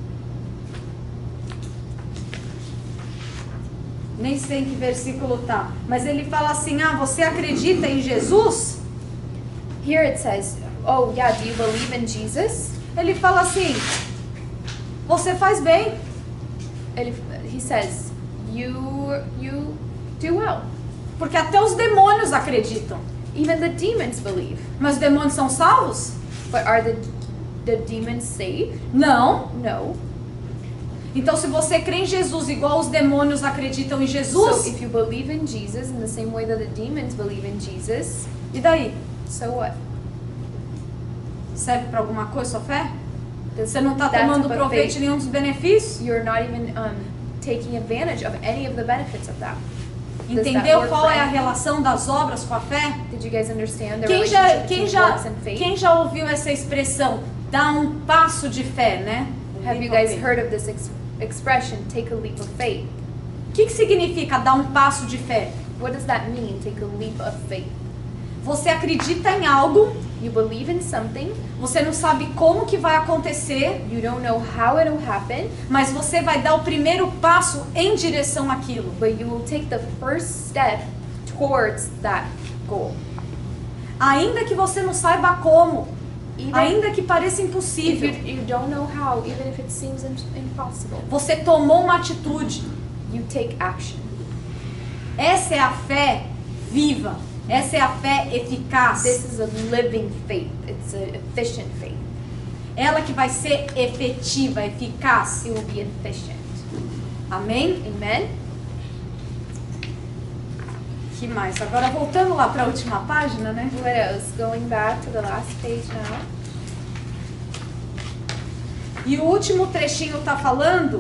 Nem sei em que versículo tá. Mas ele fala assim, ah, você acredita em Jesus? Here it says, oh yeah, do you believe in Jesus? Ele fala assim, você faz bem. Ele, he says, you, you do well. Porque até os demônios acreditam. Even the demons believe. Mas os demônios são salvos? But are the, the demons saved? Não. No. Então se você crê em Jesus igual os demônios acreditam em So Jesus, if you believe in Jesus in the same way that the demons believe in Jesus, e daí? so what? Serve para alguma coisa sua fé? Does Você não está that tomando type of proveito de faith- nenhum dos benefícios? You're not even um, taking advantage of any of the benefits of that. Does that Entendeu work qual for é a anyone? relação das obras com a fé? Did you guys understand the Quem já, relationship quem, between já, works and faith? quem já ouviu essa expressão? Dá um passo de fé, né? Have you guys heard of this ex expression, take a leap of faith? O que, que significa dar um passo de fé? What does that mean, take a leap of faith? Você acredita em algo, You believe in something, você não sabe como que vai acontecer, you don't know how it'll happen, mas você vai dar o primeiro passo em direção àquilo. but you will take the first step towards that goal. Ainda que você não saiba como, Even ainda que pareça if you, impossível, you don't know how, even if it seems im- impossible, você tomou uma atitude. you take action. Essa é a fé viva. Essa é a fé eficaz. This is a living faith. It's an efficient faith. Ela que vai ser efetiva, eficaz. It will be efficient. Amém? Amen? Que mais? Agora voltando lá para a última página, né? What else? Going back to the last page now. E o último trechinho tá falando,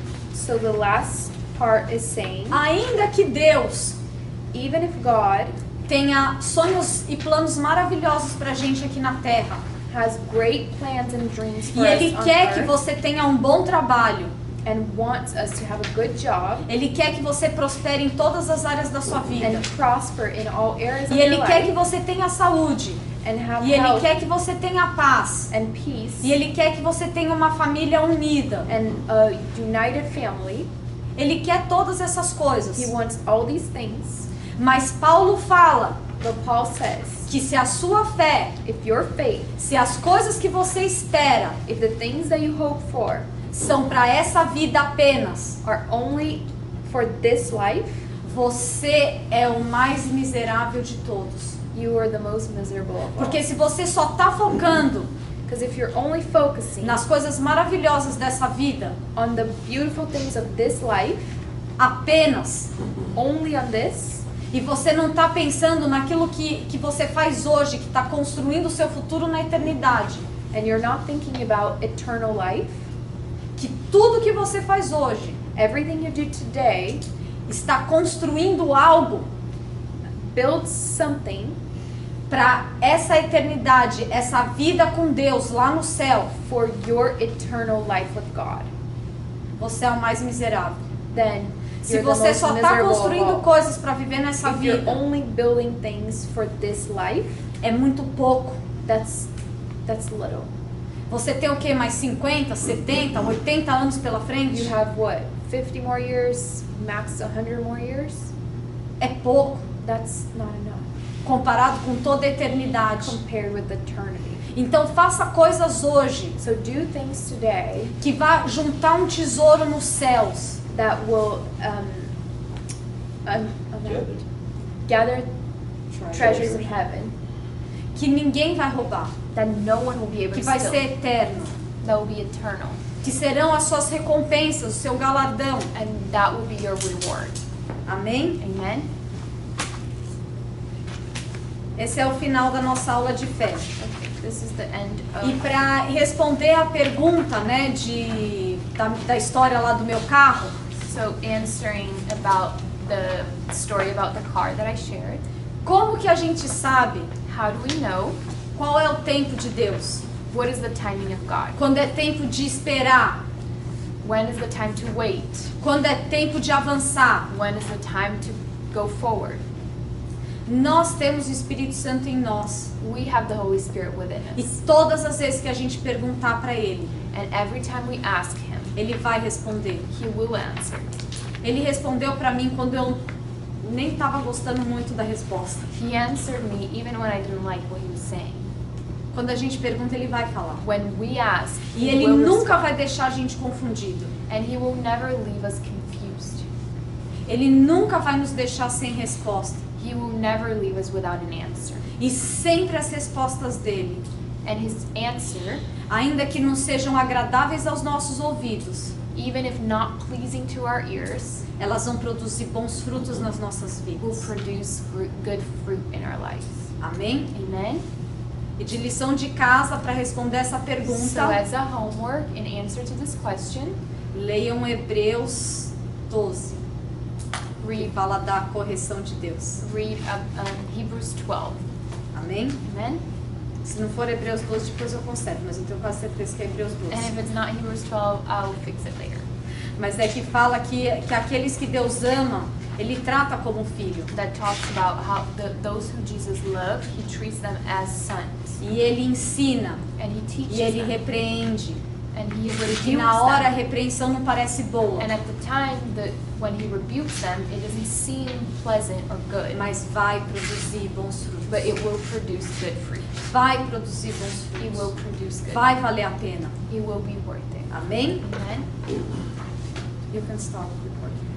So the last part is saying, ainda que Deus even if God tenha sonhos e planos maravilhosos pra gente aqui na Terra, has great plans and dreams e for Ele us on quer que earth você tenha um bom trabalho, and wants us to have a good job Ele quer que você prospere em todas as áreas da sua vida, and prosper in all areas e of your Ele quer que life você tenha saúde, and have e Ele health quer que você tenha paz, and peace e Ele quer que você tenha uma família unida. and a united family. Ele quer todas essas coisas. He wants all these things. Mas Paulo fala But Paul says, que se a sua fé, if your faith, se as coisas que você espera if the things that you hope for são para essa vida apenas, are only for this life, você é o mais miserável de todos. you are the most miserable of all. Porque se você só está focando Because if you're only focusing nas coisas maravilhosas dessa vida, on the beautiful things of this life, apenas, only on this, e você não está pensando naquilo que, que você faz hoje, que está construindo o seu futuro na eternidade, and you're not thinking about eternal life, que tudo que você faz hoje everything you do today está construindo algo builds something para essa eternidade, essa vida com Deus lá no céu, for your eternal life with God, você é o mais miserável. then Se you're the você most só está miserable of construindo all. coisas para viver nessa If you're vida, only building things for this life, é muito pouco. that's that's little. Você tem o que? Mais cinquenta, setenta, oitenta anos pela frente? You have what, fifty more years, max one hundred more years? É pouco That's not enough comparado com toda a eternidade. compared with eternity. Então faça coisas hoje So do things today que vá juntar um tesouro nos céus, that will um, um, um, Gather. gather treasures in heaven que ninguém vai roubar, that no one will be able que to vai steal, ser eterno, that will be eternal, que serão as suas recompensas, o seu galardão. and that will be your reward. Amém? Amen? Esse é o final da nossa aula de fé. Okay, this is the end E of... para responder a pergunta, né, de, da, da história lá do meu carro, So answering about the story about the car that I shared, Como que a gente sabe how do we know qual é o tempo de Deus? what is the timing of God? Quando é tempo de esperar? When is the time to wait? Quando é tempo de avançar? When is the time to go forward? Nós temos o Espírito Santo em nós. We have the Holy Spirit within E us. todas as vezes que a gente perguntar para Ele, And every time we ask Him, Ele vai responder. He will answer. Ele respondeu para mim quando eu nem estava gostando muito da resposta. He answered me even when I didn't like what He was saying. Quando a gente pergunta, Ele vai falar. When we ask, E He Ele will nunca respond. vai deixar a gente confundido. And He will never leave us confused. Ele nunca vai nos deixar sem resposta. He will never leave us without an answer. E sempre as respostas dele, And His answer, ainda que não sejam agradáveis aos nossos ouvidos, even if not pleasing to our ears, elas vão produzir bons frutos nas nossas will vidas. produce fruit, good fruit in our lives. Amém? Amen? E de lição de casa, para responder essa So pergunta, as a homework, in answer to this question, leiam Hebreus doze, que read, fala da correção de Deus. read um, um, Hebrews twelve. Amém? Amen? Se não for Hebreus doze, depois eu conserto, mas eu tenho quase certeza que é Hebreus And doze. if it's not Hebrews twelve, I'll fix it later. Mas é que fala que, que aqueles que Deus ama, Ele trata como filho. That talks about how the, those who Jesus loved, He treats them as sons. E Ele ensina, And He teaches e Ele them. repreende. And He E rebukes na hora a them. repreensão não parece boa, And at the time that when He rebukes them, it doesn't seem pleasant or good, mas vai produzir bons frutos. but it will produce good fruit. Vai produzir bons It will frutos. produce good. Vai valer a pena. It will be worth it. Amém? Amen? You can stop recording.